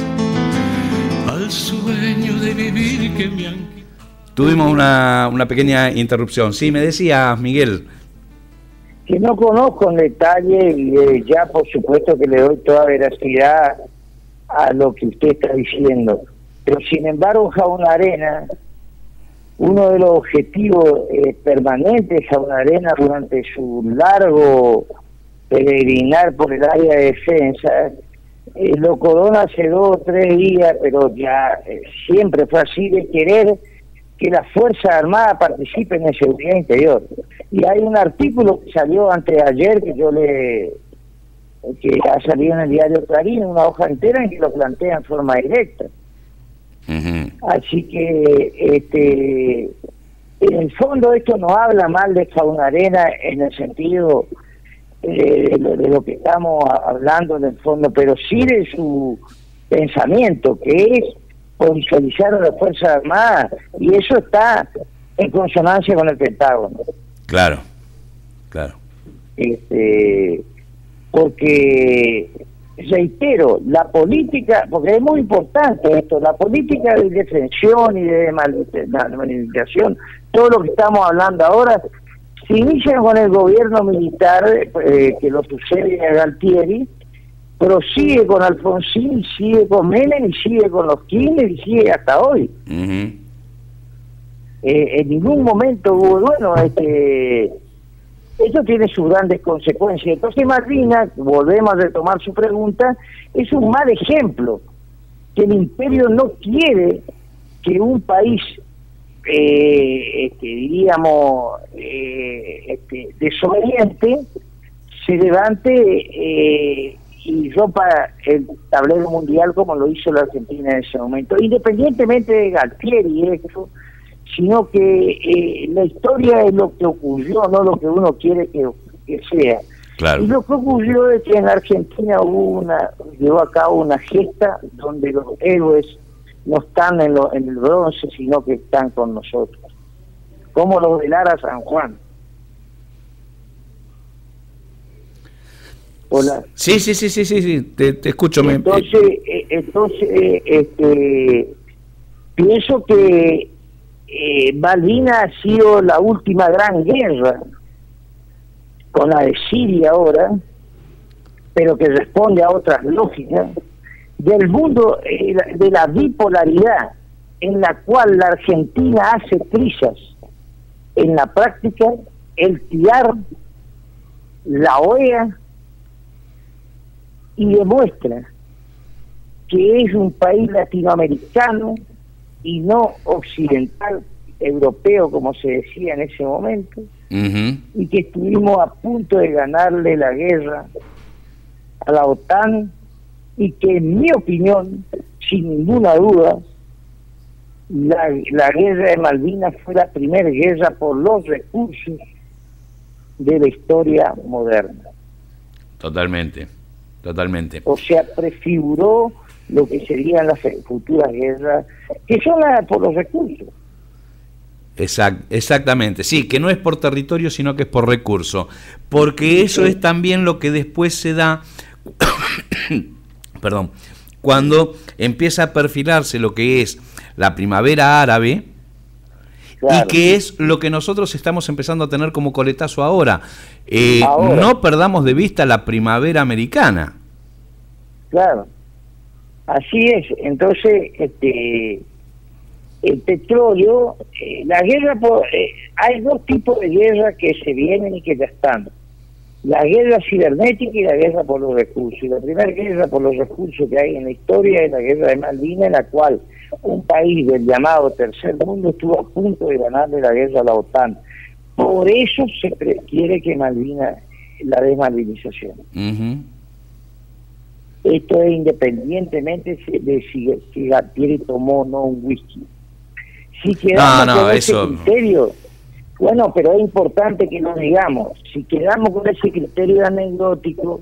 al sueño de vivir que me han quitado. Tuvimos una, una pequeña interrupción. Sí, me decías, Miguel. Que no conozco en detalle y eh, ya por supuesto que le doy toda veracidad a lo que usted está diciendo. Pero sin embargo, Jauna Arena, uno de los objetivos eh, permanentes de Jauna Arena durante su largo peregrinar por el área de defensa, eh, lo corona hace dos o tres días, pero ya eh, siempre fue así, de querer que las Fuerzas Armadas participen en seguridad interior. Y hay un artículo que salió antes de ayer, que yo le que ha salido en el diario Clarín, una hoja entera en que lo plantea en forma directa. Uh-huh. Así que este en el fondo esto no habla mal de Jauna Arena en el sentido eh, de, lo, de lo que estamos hablando en el fondo, pero sí de su pensamiento, que es provincializar a las Fuerzas Armadas, y eso está en consonancia con el Pentágono. Claro, claro. Este, porque, reitero, la política, porque es muy importante esto, la política de defensión y de malversación, todo lo que estamos hablando ahora, se inicia con el gobierno militar eh, que lo sucede a Galtieri, prosigue con Alfonsín, sigue con Menem y sigue con los Kirchner y sigue hasta hoy. Uh-huh. Eh, en ningún momento hubo, bueno, este, esto tiene sus grandes consecuencias. Entonces Malvinas, volvemos a retomar su pregunta, es un mal ejemplo, que el imperio no quiere que un país, eh, este, diríamos, eh, este, desobediente, se levante eh, y rompa el tablero mundial como lo hizo la Argentina en ese momento, independientemente de Galtieri y esto, sino que eh, la historia es lo que ocurrió, no lo que uno quiere que, que sea. Claro. Y lo que ocurrió es que en la Argentina hubo una, llevó a cabo una gesta donde los héroes no están en, lo, en el bronce, sino que están con nosotros, como los de Lara San Juan. Hola. Sí, sí, sí, sí, sí, sí. Te, te escucho. Entonces, eh, entonces eh, este, pienso que eh, Malvinas ha sido la última gran guerra, con la de Siria ahora, pero que responde a otras lógicas, del mundo eh, de la bipolaridad, en la cual la Argentina hace trizas en la práctica, el T I A R, la O E A, y demuestra que es un país latinoamericano y no occidental, europeo, como se decía en ese momento, uh-huh. y que estuvimos a punto de ganarle la guerra a la OTAN, y que en mi opinión, sin ninguna duda, la, la guerra de Malvinas fue la primera guerra por los recursos de la historia moderna. Totalmente. Totalmente. O sea, prefiguró lo que serían las futuras guerras, que son las por los recursos. Exact, exactamente, sí, que no es por territorio, sino que es por recurso. Porque eso es también lo que después se da, perdón, cuando empieza a perfilarse lo que es la primavera árabe Claro. Y que es lo que nosotros estamos empezando a tener como coletazo ahora. Eh, ahora. No perdamos de vista la primavera americana. Claro, así es. Entonces, este, el petróleo, eh, la guerra, por, eh, hay dos tipos de guerra que se vienen y que ya están. La guerra cibernética y la guerra por los recursos. Y la primera guerra por los recursos que hay en la historia es la guerra de Malvinas, en la cual un país del llamado tercer mundo estuvo a punto de ganarle la guerra a la OTAN. Por eso se quiere que Malvinas, la desmalvinización. Uh-huh. Esto es independientemente de si, si Galtieri tomó o no un whisky. Si quedamos no, no, con eso... ese criterio, bueno, pero es importante que lo digamos. Si quedamos con ese criterio anecdótico,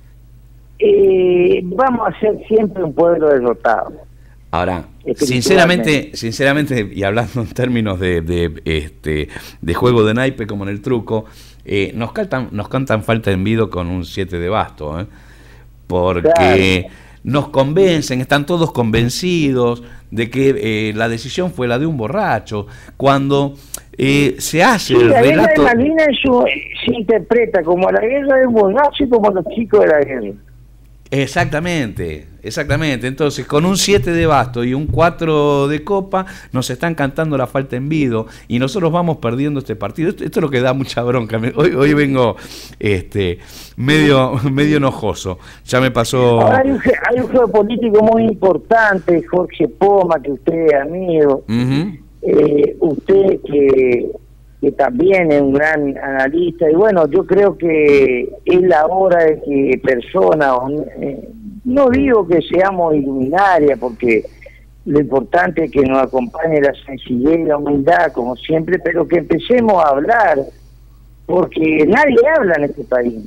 eh, vamos a ser siempre un pueblo derrotado. Ahora, sinceramente, sinceramente, y hablando en términos de, de este de juego de naipe como en el truco, eh, nos cantan, nos cantan falta de envido con un siete de basto, ¿eh? Porque claro, nos convencen, están todos convencidos de que eh, la decisión fue la de un borracho, cuando eh, se hace sí, el la relato... guerra de Malvinas se interpreta como la guerra de un borracho y como los chicos de la guerra. Exactamente, exactamente. Entonces, con un siete de basto y un cuatro de copa, nos están cantando la falta en vido y nosotros vamos perdiendo este partido. Esto, esto es lo que da mucha bronca. Hoy, hoy vengo este medio medio enojoso. Ya me pasó... Ahora hay un, hay un juego político muy importante, Jorge Poma, que usted es amigo. Uh-huh. eh, usted que... que también es un gran analista, y bueno, yo creo que es la hora de que personas, eh, no digo que seamos iluminarias, porque lo importante es que nos acompañe la sencillez y la humildad, como siempre, pero que empecemos a hablar, porque nadie habla en este país.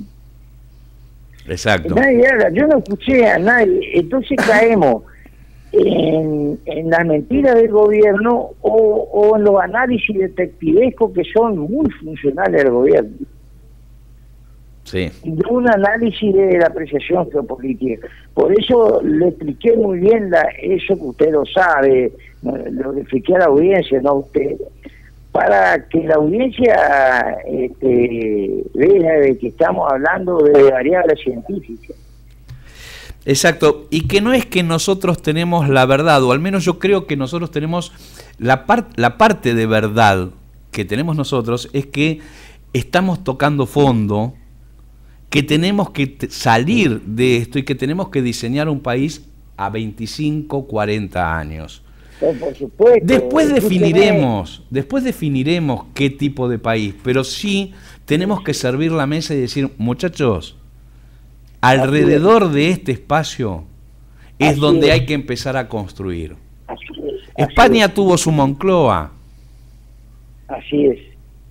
Exacto. Nadie habla, yo no escuché a nadie, entonces caemos En, en las mentiras del gobierno o, o en los análisis detectivescos que son muy funcionales al gobierno. Sí. Y un análisis de la apreciación geopolítica. Por eso le expliqué muy bien la, eso que usted lo sabe, lo expliqué a la audiencia, no a usted, para que la audiencia este, vea de que estamos hablando de variables científicas. Exacto, y que no es que nosotros tenemos la verdad, o al menos yo creo que nosotros tenemos la, par la parte de verdad que tenemos nosotros, es que estamos tocando fondo, que tenemos que salir de esto y que tenemos que diseñar un país a veinticinco, cuarenta años. Pero por supuesto, después definiremos, después definiremos qué tipo de país, pero sí tenemos que servir la mesa y decir, muchachos, alrededor de este espacio es Así donde es. hay que empezar a construir. Así es, así España es. tuvo su Moncloa. Así es.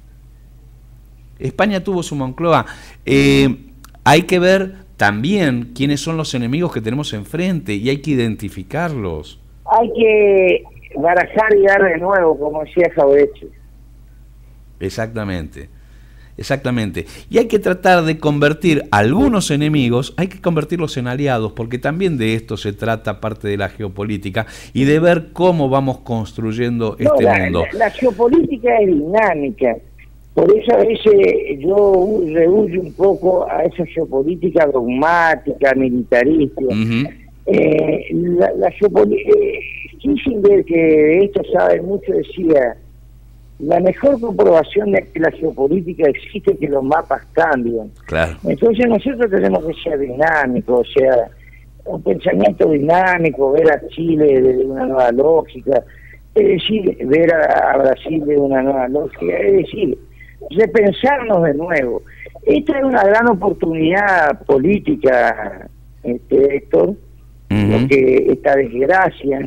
España tuvo su Moncloa. Eh, hay que ver también quiénes son los enemigos que tenemos enfrente y hay que identificarlos. Hay que barajar y dar de nuevo, como decía Jauretche. Exactamente. Exactamente. Y hay que tratar de convertir algunos enemigos, hay que convertirlos en aliados, porque también de esto se trata parte de la geopolítica y de ver cómo vamos construyendo No, este la, mundo. La, la geopolítica es dinámica. Por eso a veces yo rehuyo un poco a esa geopolítica dogmática, militarista. Uh-huh. eh, la, la geopolítica... Eh, Kissinger, que de esto sabe mucho, decía: la mejor comprobación de que la geopolítica existe es que los mapas cambian. Claro. Entonces nosotros tenemos que ser dinámicos, o sea, un pensamiento dinámico, ver a Chile desde una nueva lógica, es decir, ver a, a Brasil de una nueva lógica, es decir, repensarnos de nuevo. Esta es una gran oportunidad política, este, Héctor, Uh-huh. porque esta desgracia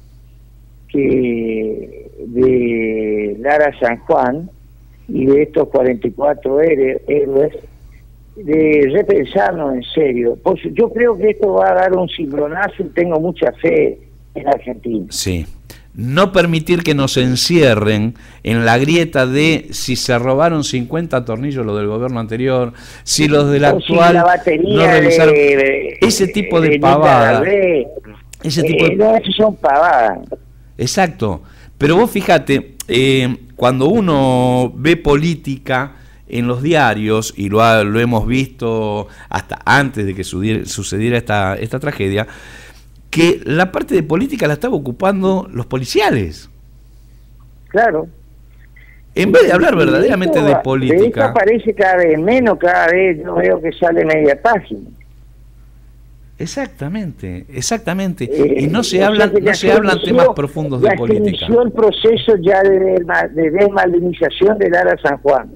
que de Lara San Juan y de estos cuarenta y cuatro héroes, de repensarnos en serio. Pues yo creo que esto va a dar un cimbronazo y tengo mucha fe en Argentina. Sí. No permitir que nos encierren en la grieta de si se robaron cincuenta tornillos los del gobierno anterior, si los del o actual si la batería no revisaron de, de, ese tipo de, de pavada. De, ese eh, tipo de... no, eso son pavadas. Exacto. Pero vos fíjate, eh, cuando uno ve política en los diarios, y lo, ha, lo hemos visto hasta antes de que sucediera esta, esta tragedia, que la parte de política la estaba ocupando los policiales. Claro. En vez de hablar verdaderamente de política. De esto aparece cada vez menos, cada vez yo veo que sale media página. Exactamente, exactamente. Eh, y no se hablan, no se hablan inició, temas profundos de política. Ya se inició el proceso ya de, de desmalinización del Ara San Juan.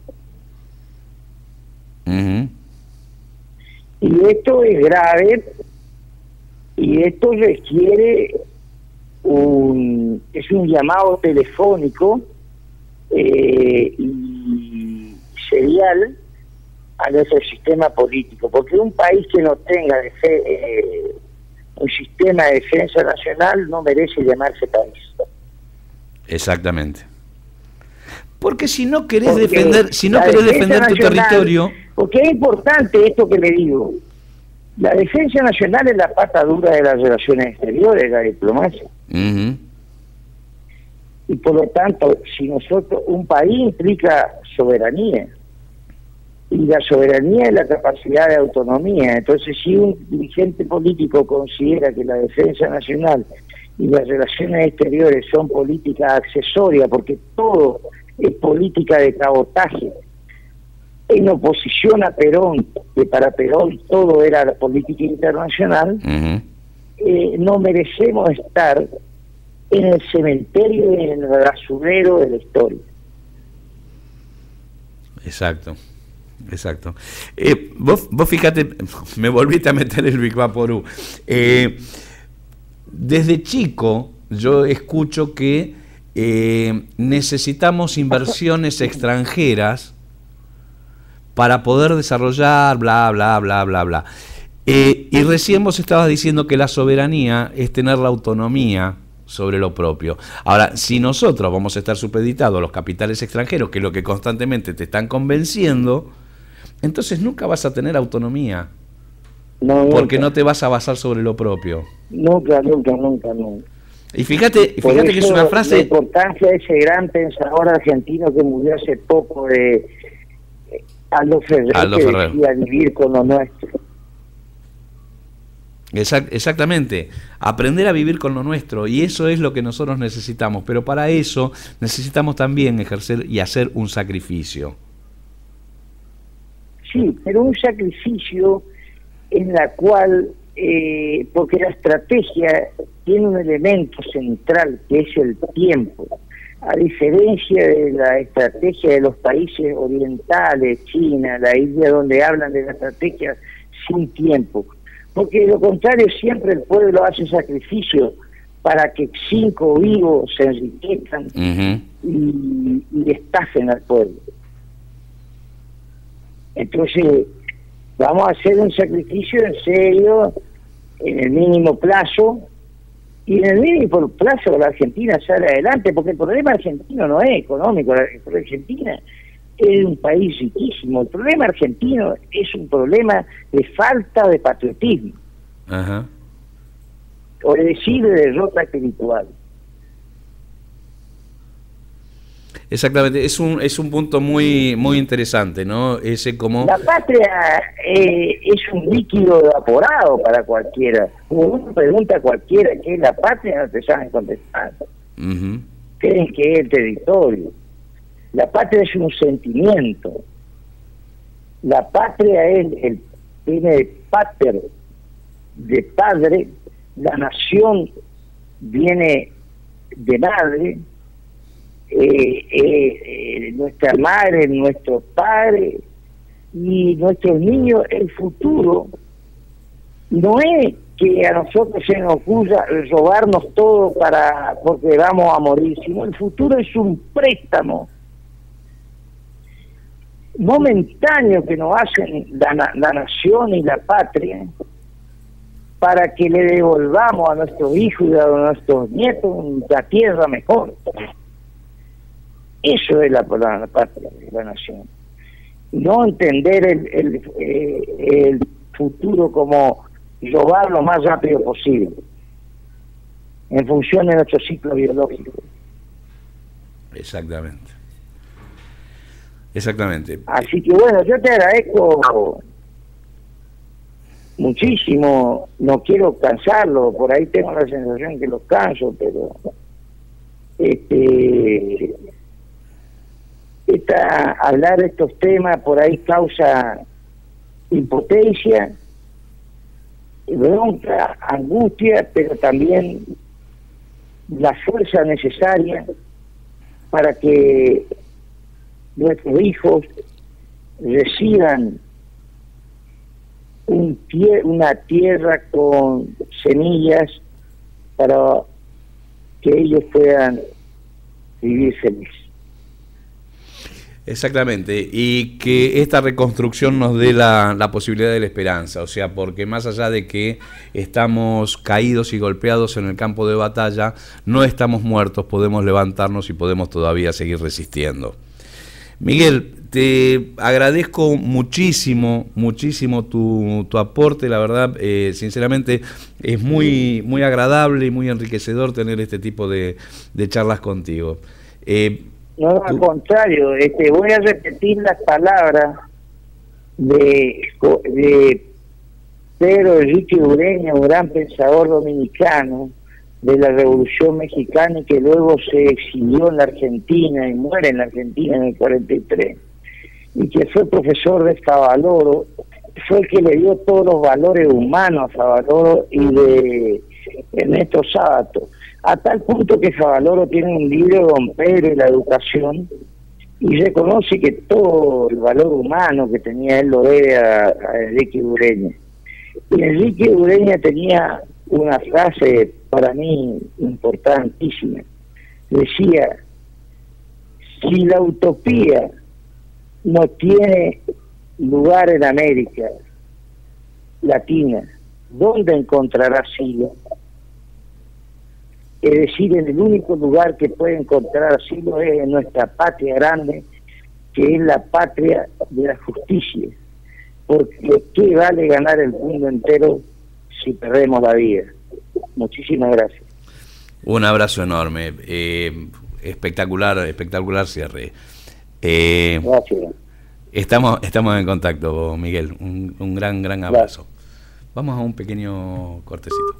Uh-huh. Y esto es grave, y esto requiere un, es un llamado telefónico eh, y serial a nuestro sistema político, porque un país que no tenga defe, eh, un sistema de defensa nacional no merece llamarse país. Exactamente. Porque si no querés porque defender, si no querés defender tu territorio, porque es importante esto que le digo. La defensa nacional es la pata dura de las relaciones exteriores, la diplomacia. Uh-huh. Y por lo tanto, si nosotros, un país implica soberanía, y la soberanía es la capacidad de autonomía. Entonces, si un dirigente político considera que la defensa nacional y las relaciones exteriores son políticas accesorias, porque todo es política de cabotaje, en oposición a Perón, que para Perón todo era la política internacional, uh-huh. eh, no merecemos estar en el cementerio y en el basurero de la historia. Exacto. Exacto. Eh, vos, vos fíjate, me volviste a meter el Big Vaporú. Eh, desde chico yo escucho que eh, necesitamos inversiones extranjeras para poder desarrollar, bla, bla, bla, bla, bla. Eh, y recién vos estabas diciendo que la soberanía es tener la autonomía sobre lo propio. Ahora, si nosotros vamos a estar supeditados a los capitales extranjeros, que es lo que constantemente te están convenciendo, entonces nunca vas a tener autonomía, no, porque nunca. no te vas a basar sobre lo propio. Nunca, nunca, nunca, nunca. Y fíjate, fíjate que es una frase... La importancia de ese gran pensador argentino que murió hace poco, de Aldo Ferrer, Aldo que Ferrer. decía vivir con lo nuestro. Exact, exactamente, aprender a vivir con lo nuestro, y eso es lo que nosotros necesitamos, pero para eso necesitamos también ejercer y hacer un sacrificio. Sí, pero un sacrificio en la cual, eh, porque la estrategia tiene un elemento central que es el tiempo, a diferencia de la estrategia de los países orientales, China, la India, donde hablan de la estrategia sin tiempo, porque de lo contrario siempre el pueblo hace sacrificio para que cinco vivos se enriquezcan uh-huh. y, y estafen al pueblo. Entonces, vamos a hacer un sacrificio en serio, en el mínimo plazo, y en el mínimo plazo la Argentina sale adelante, porque el problema argentino no es económico, la Argentina es un país riquísimo, el problema argentino es un problema de falta de patriotismo, uh-huh. o es decir, de derrota espiritual. Exactamente, es un es un punto muy muy interesante, ¿no? Ese como la patria eh, es un líquido evaporado para cualquiera. Como uno pregunta a cualquiera qué es la patria, no te saben contestar. Uh-huh. Creen que es el territorio. La patria es un sentimiento. La patria es el tiene de pater, de padre. La nación viene de madre. Eh, eh, eh, nuestra madre, nuestro padre y nuestros niños, el futuro no es que a nosotros se nos ocurra robarnos todo para porque vamos a morir, sino el futuro es un préstamo momentáneo que nos hacen la, la nación y la patria para que le devolvamos a nuestros hijos y a nuestros nietos la tierra mejor. Eso es la, la, la patria, la nación. No entender el, el, eh, el futuro como robar lo más rápido posible, en función de nuestro ciclo biológico. Exactamente. Exactamente. Así que bueno, yo te agradezco muchísimo, no quiero cansarlo, por ahí tengo la sensación que los canso, pero este esta, hablar de estos temas por ahí causa impotencia, bronca, angustia, pero también la fuerza necesaria para que nuestros hijos reciban un tie una tierra con semillas para que ellos puedan vivir felices. Exactamente, y que esta reconstrucción nos dé la, la posibilidad de la esperanza, o sea, porque más allá de que estamos caídos y golpeados en el campo de batalla, no estamos muertos, podemos levantarnos y podemos todavía seguir resistiendo. Miguel, te agradezco muchísimo, muchísimo tu, tu aporte, la verdad, eh, sinceramente es muy, muy agradable y muy enriquecedor tener este tipo de, de charlas contigo. Eh, No, al contrario, este, voy a repetir las palabras de, de Pedro Enrique Ureña, un gran pensador dominicano de la Revolución Mexicana y que luego se exilió en la Argentina y muere en la Argentina en el cuarenta y tres, y que fue profesor de Favaloro, fue el que le dio todos los valores humanos a Favaloro y de Ernesto Sábato, a tal punto que Favaloro tiene un libro, Don Pedro y la educación, y reconoce que todo el valor humano que tenía él lo debe a, a Enrique Ureña. Y Enrique Ureña tenía una frase para mí importantísima. Decía, si la utopía no tiene lugar en América Latina, ¿dónde encontrará asilo? Es decir, en el único lugar que puede encontrar asilo es en nuestra patria grande, que es la patria de la justicia. Porque ¿qué vale ganar el mundo entero si perdemos la vida? Muchísimas gracias. Un abrazo enorme, eh, espectacular, espectacular cierre. Eh, gracias. Estamos, estamos en contacto, Miguel. Un, un gran, gran abrazo. Gracias. Vamos a un pequeño cortecito.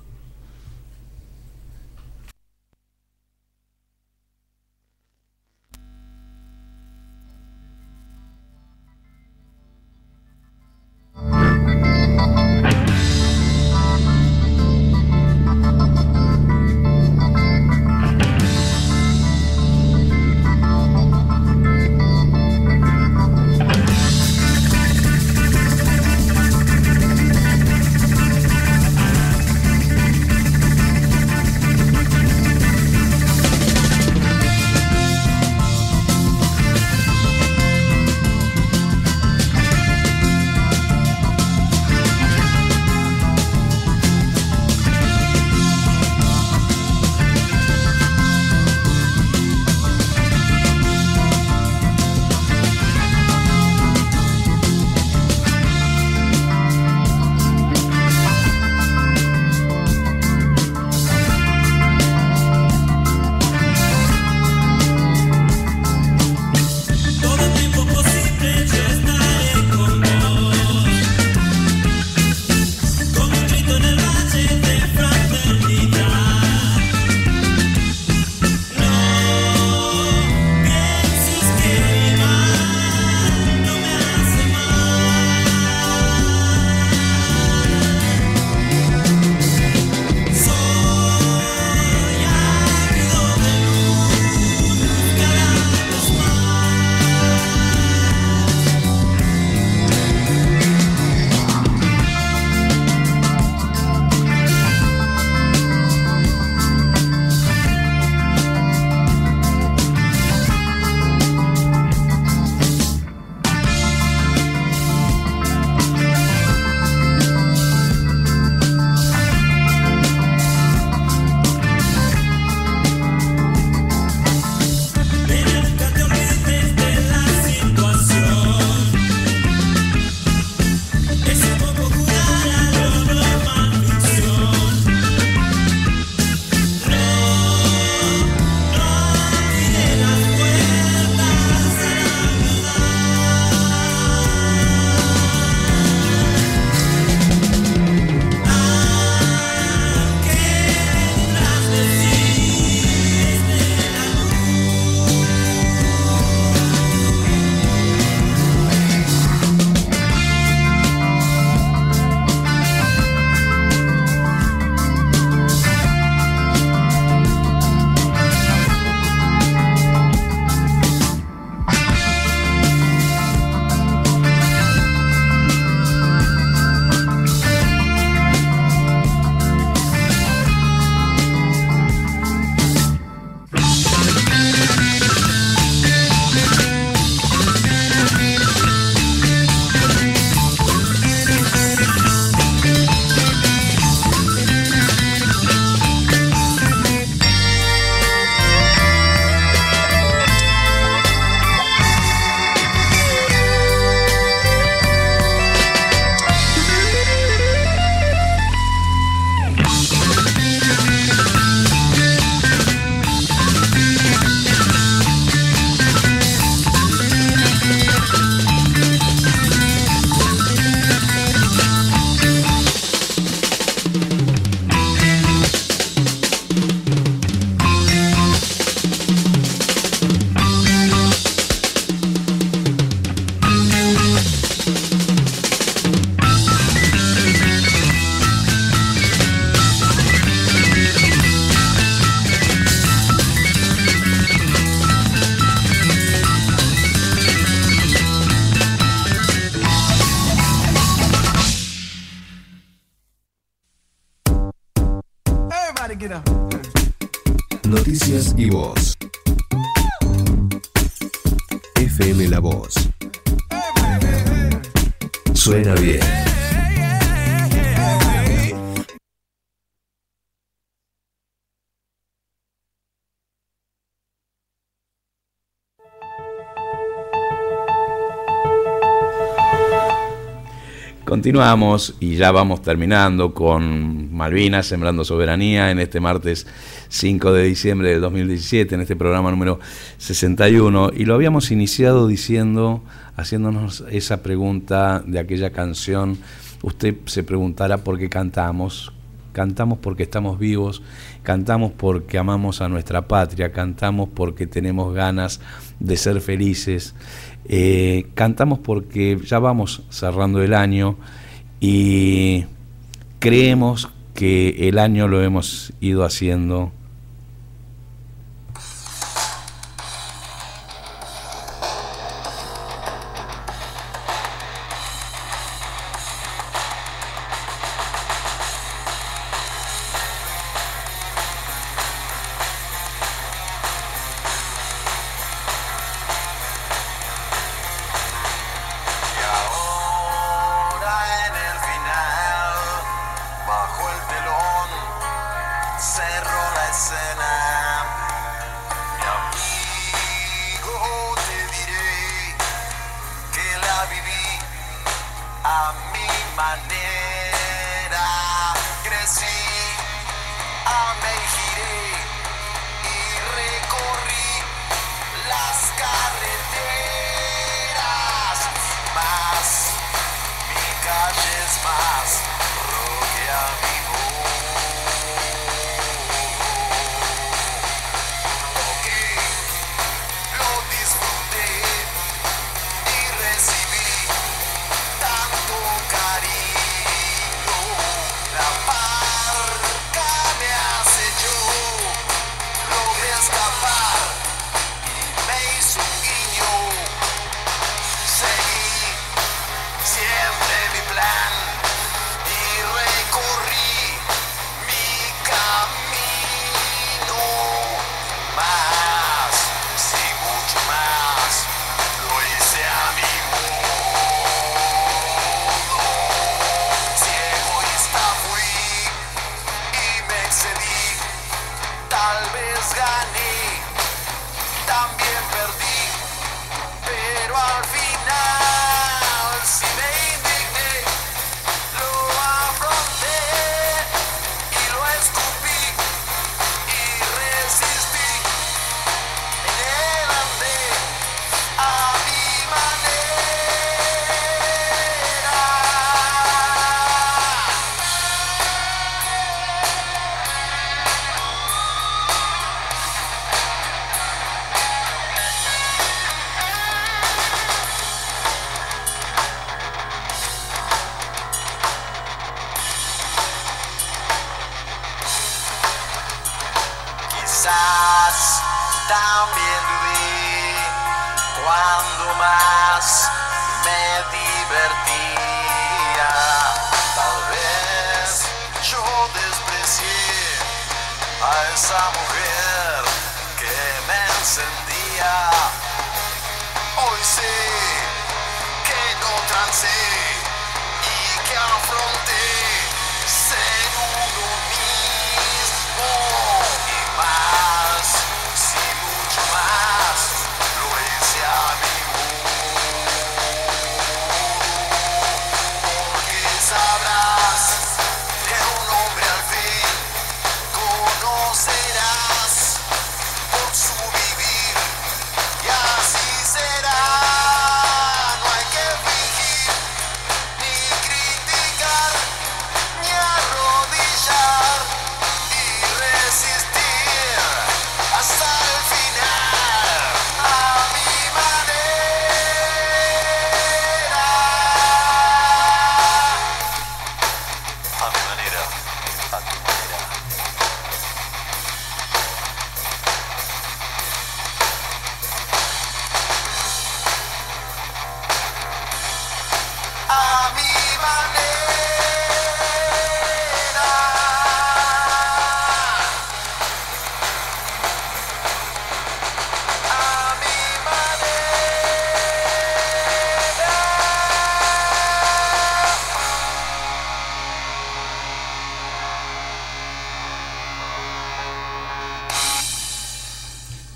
Noticias y voz. F M La Voz. Suena bien. Continuamos y ya vamos terminando con Malvinas, Sembrando Soberanía, en este martes cinco de diciembre del dos mil diecisiete, en este programa número sesenta y uno, y lo habíamos iniciado diciendo, haciéndonos esa pregunta de aquella canción. Usted se preguntará por qué cantamos. Cantamos porque estamos vivos, cantamos porque amamos a nuestra patria, cantamos porque tenemos ganas de ser felices. Eh, cantamos porque ya vamos cerrando el año y creemos que el año lo hemos ido haciendo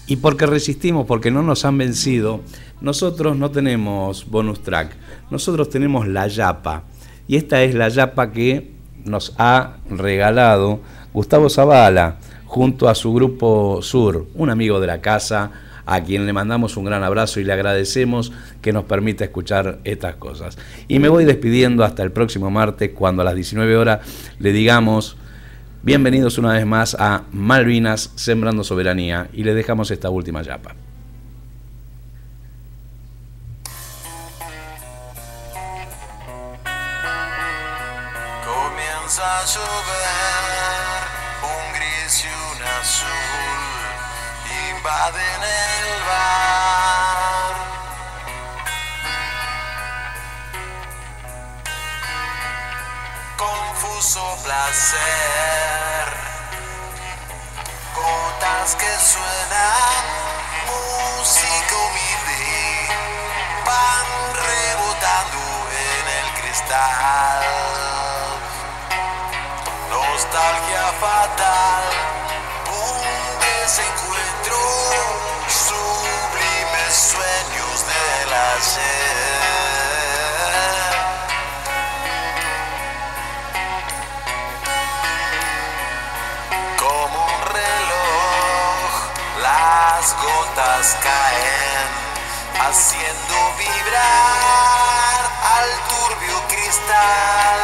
Y porque resistimos, porque no nos han vencido, nosotros no tenemos bonus track, nosotros tenemos la yapa. Y esta es la yapa que nos ha regalado Gustavo Zavala junto a su grupo Sur, un amigo de la casa, a quien le mandamos un gran abrazo y le agradecemos que nos permita escuchar estas cosas. Y me voy despidiendo hasta el próximo martes, cuando a las diecinueve horas le digamos bienvenidos una vez más a Malvinas Sembrando Soberanía, y le dejamos esta última yapa. Comienza a llover, un gris y un azul invaden el bar. Confuso placer, gotas que suenan, música humilde, van rebotando en el cristal. Nostalgia fatal, un desencuentro, sublimes sueños del ayer. Como un reloj, las gotas caen, haciendo vibrar al turbio cristal.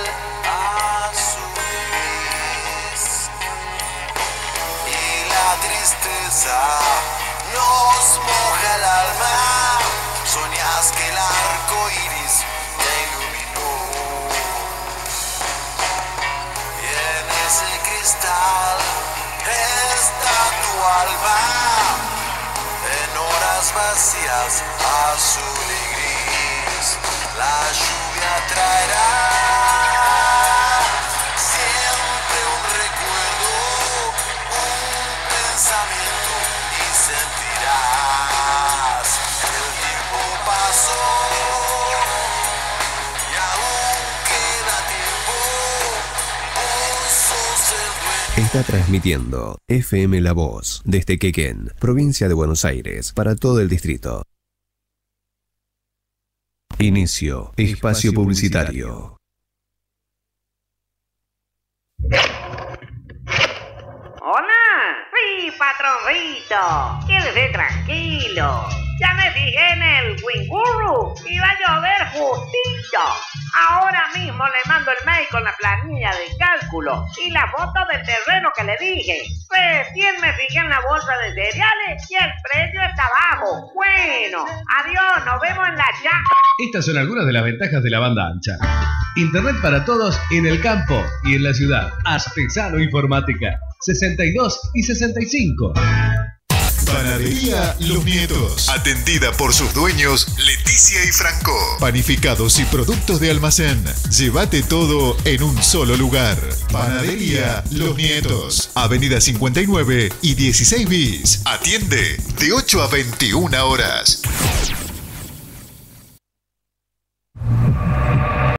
Nos moja el alma, soñas que el arco iris te iluminó. Y en ese cristal está tu alma, en horas vacías, azul y gris, la lluvia traerá siempre un recuerdo, un pensamiento. Sentirás el tiempo pasó y aún queda tiempo. Vos sos el dueño. Está transmitiendo F M La Voz desde Quequén, provincia de Buenos Aires, para todo el distrito. Inicio espacio publicitario. Hola, sí, patroncito, quédese tranquilo. Ya me fijé en el Winguru y va a llover justito. Ahora mismo le mando el mail con la planilla de cálculo y la foto del terreno que le dije. Recién me fijé en la bolsa de cereales y el precio está bajo. Bueno, adiós, nos vemos en la chat. Estas son algunas de las ventajas de la banda ancha. Internet para todos en el campo y en la ciudad. Artesano Informática. sesenta y dos y sesenta y cinco. Panadería Los Nietos, atendida por sus dueños Leticia y Franco. Panificados y productos de almacén. Llévate todo en un solo lugar. Panadería Los Nietos, Avenida cincuenta y nueve y dieciséis bis. Atiende de ocho a veintiuna horas.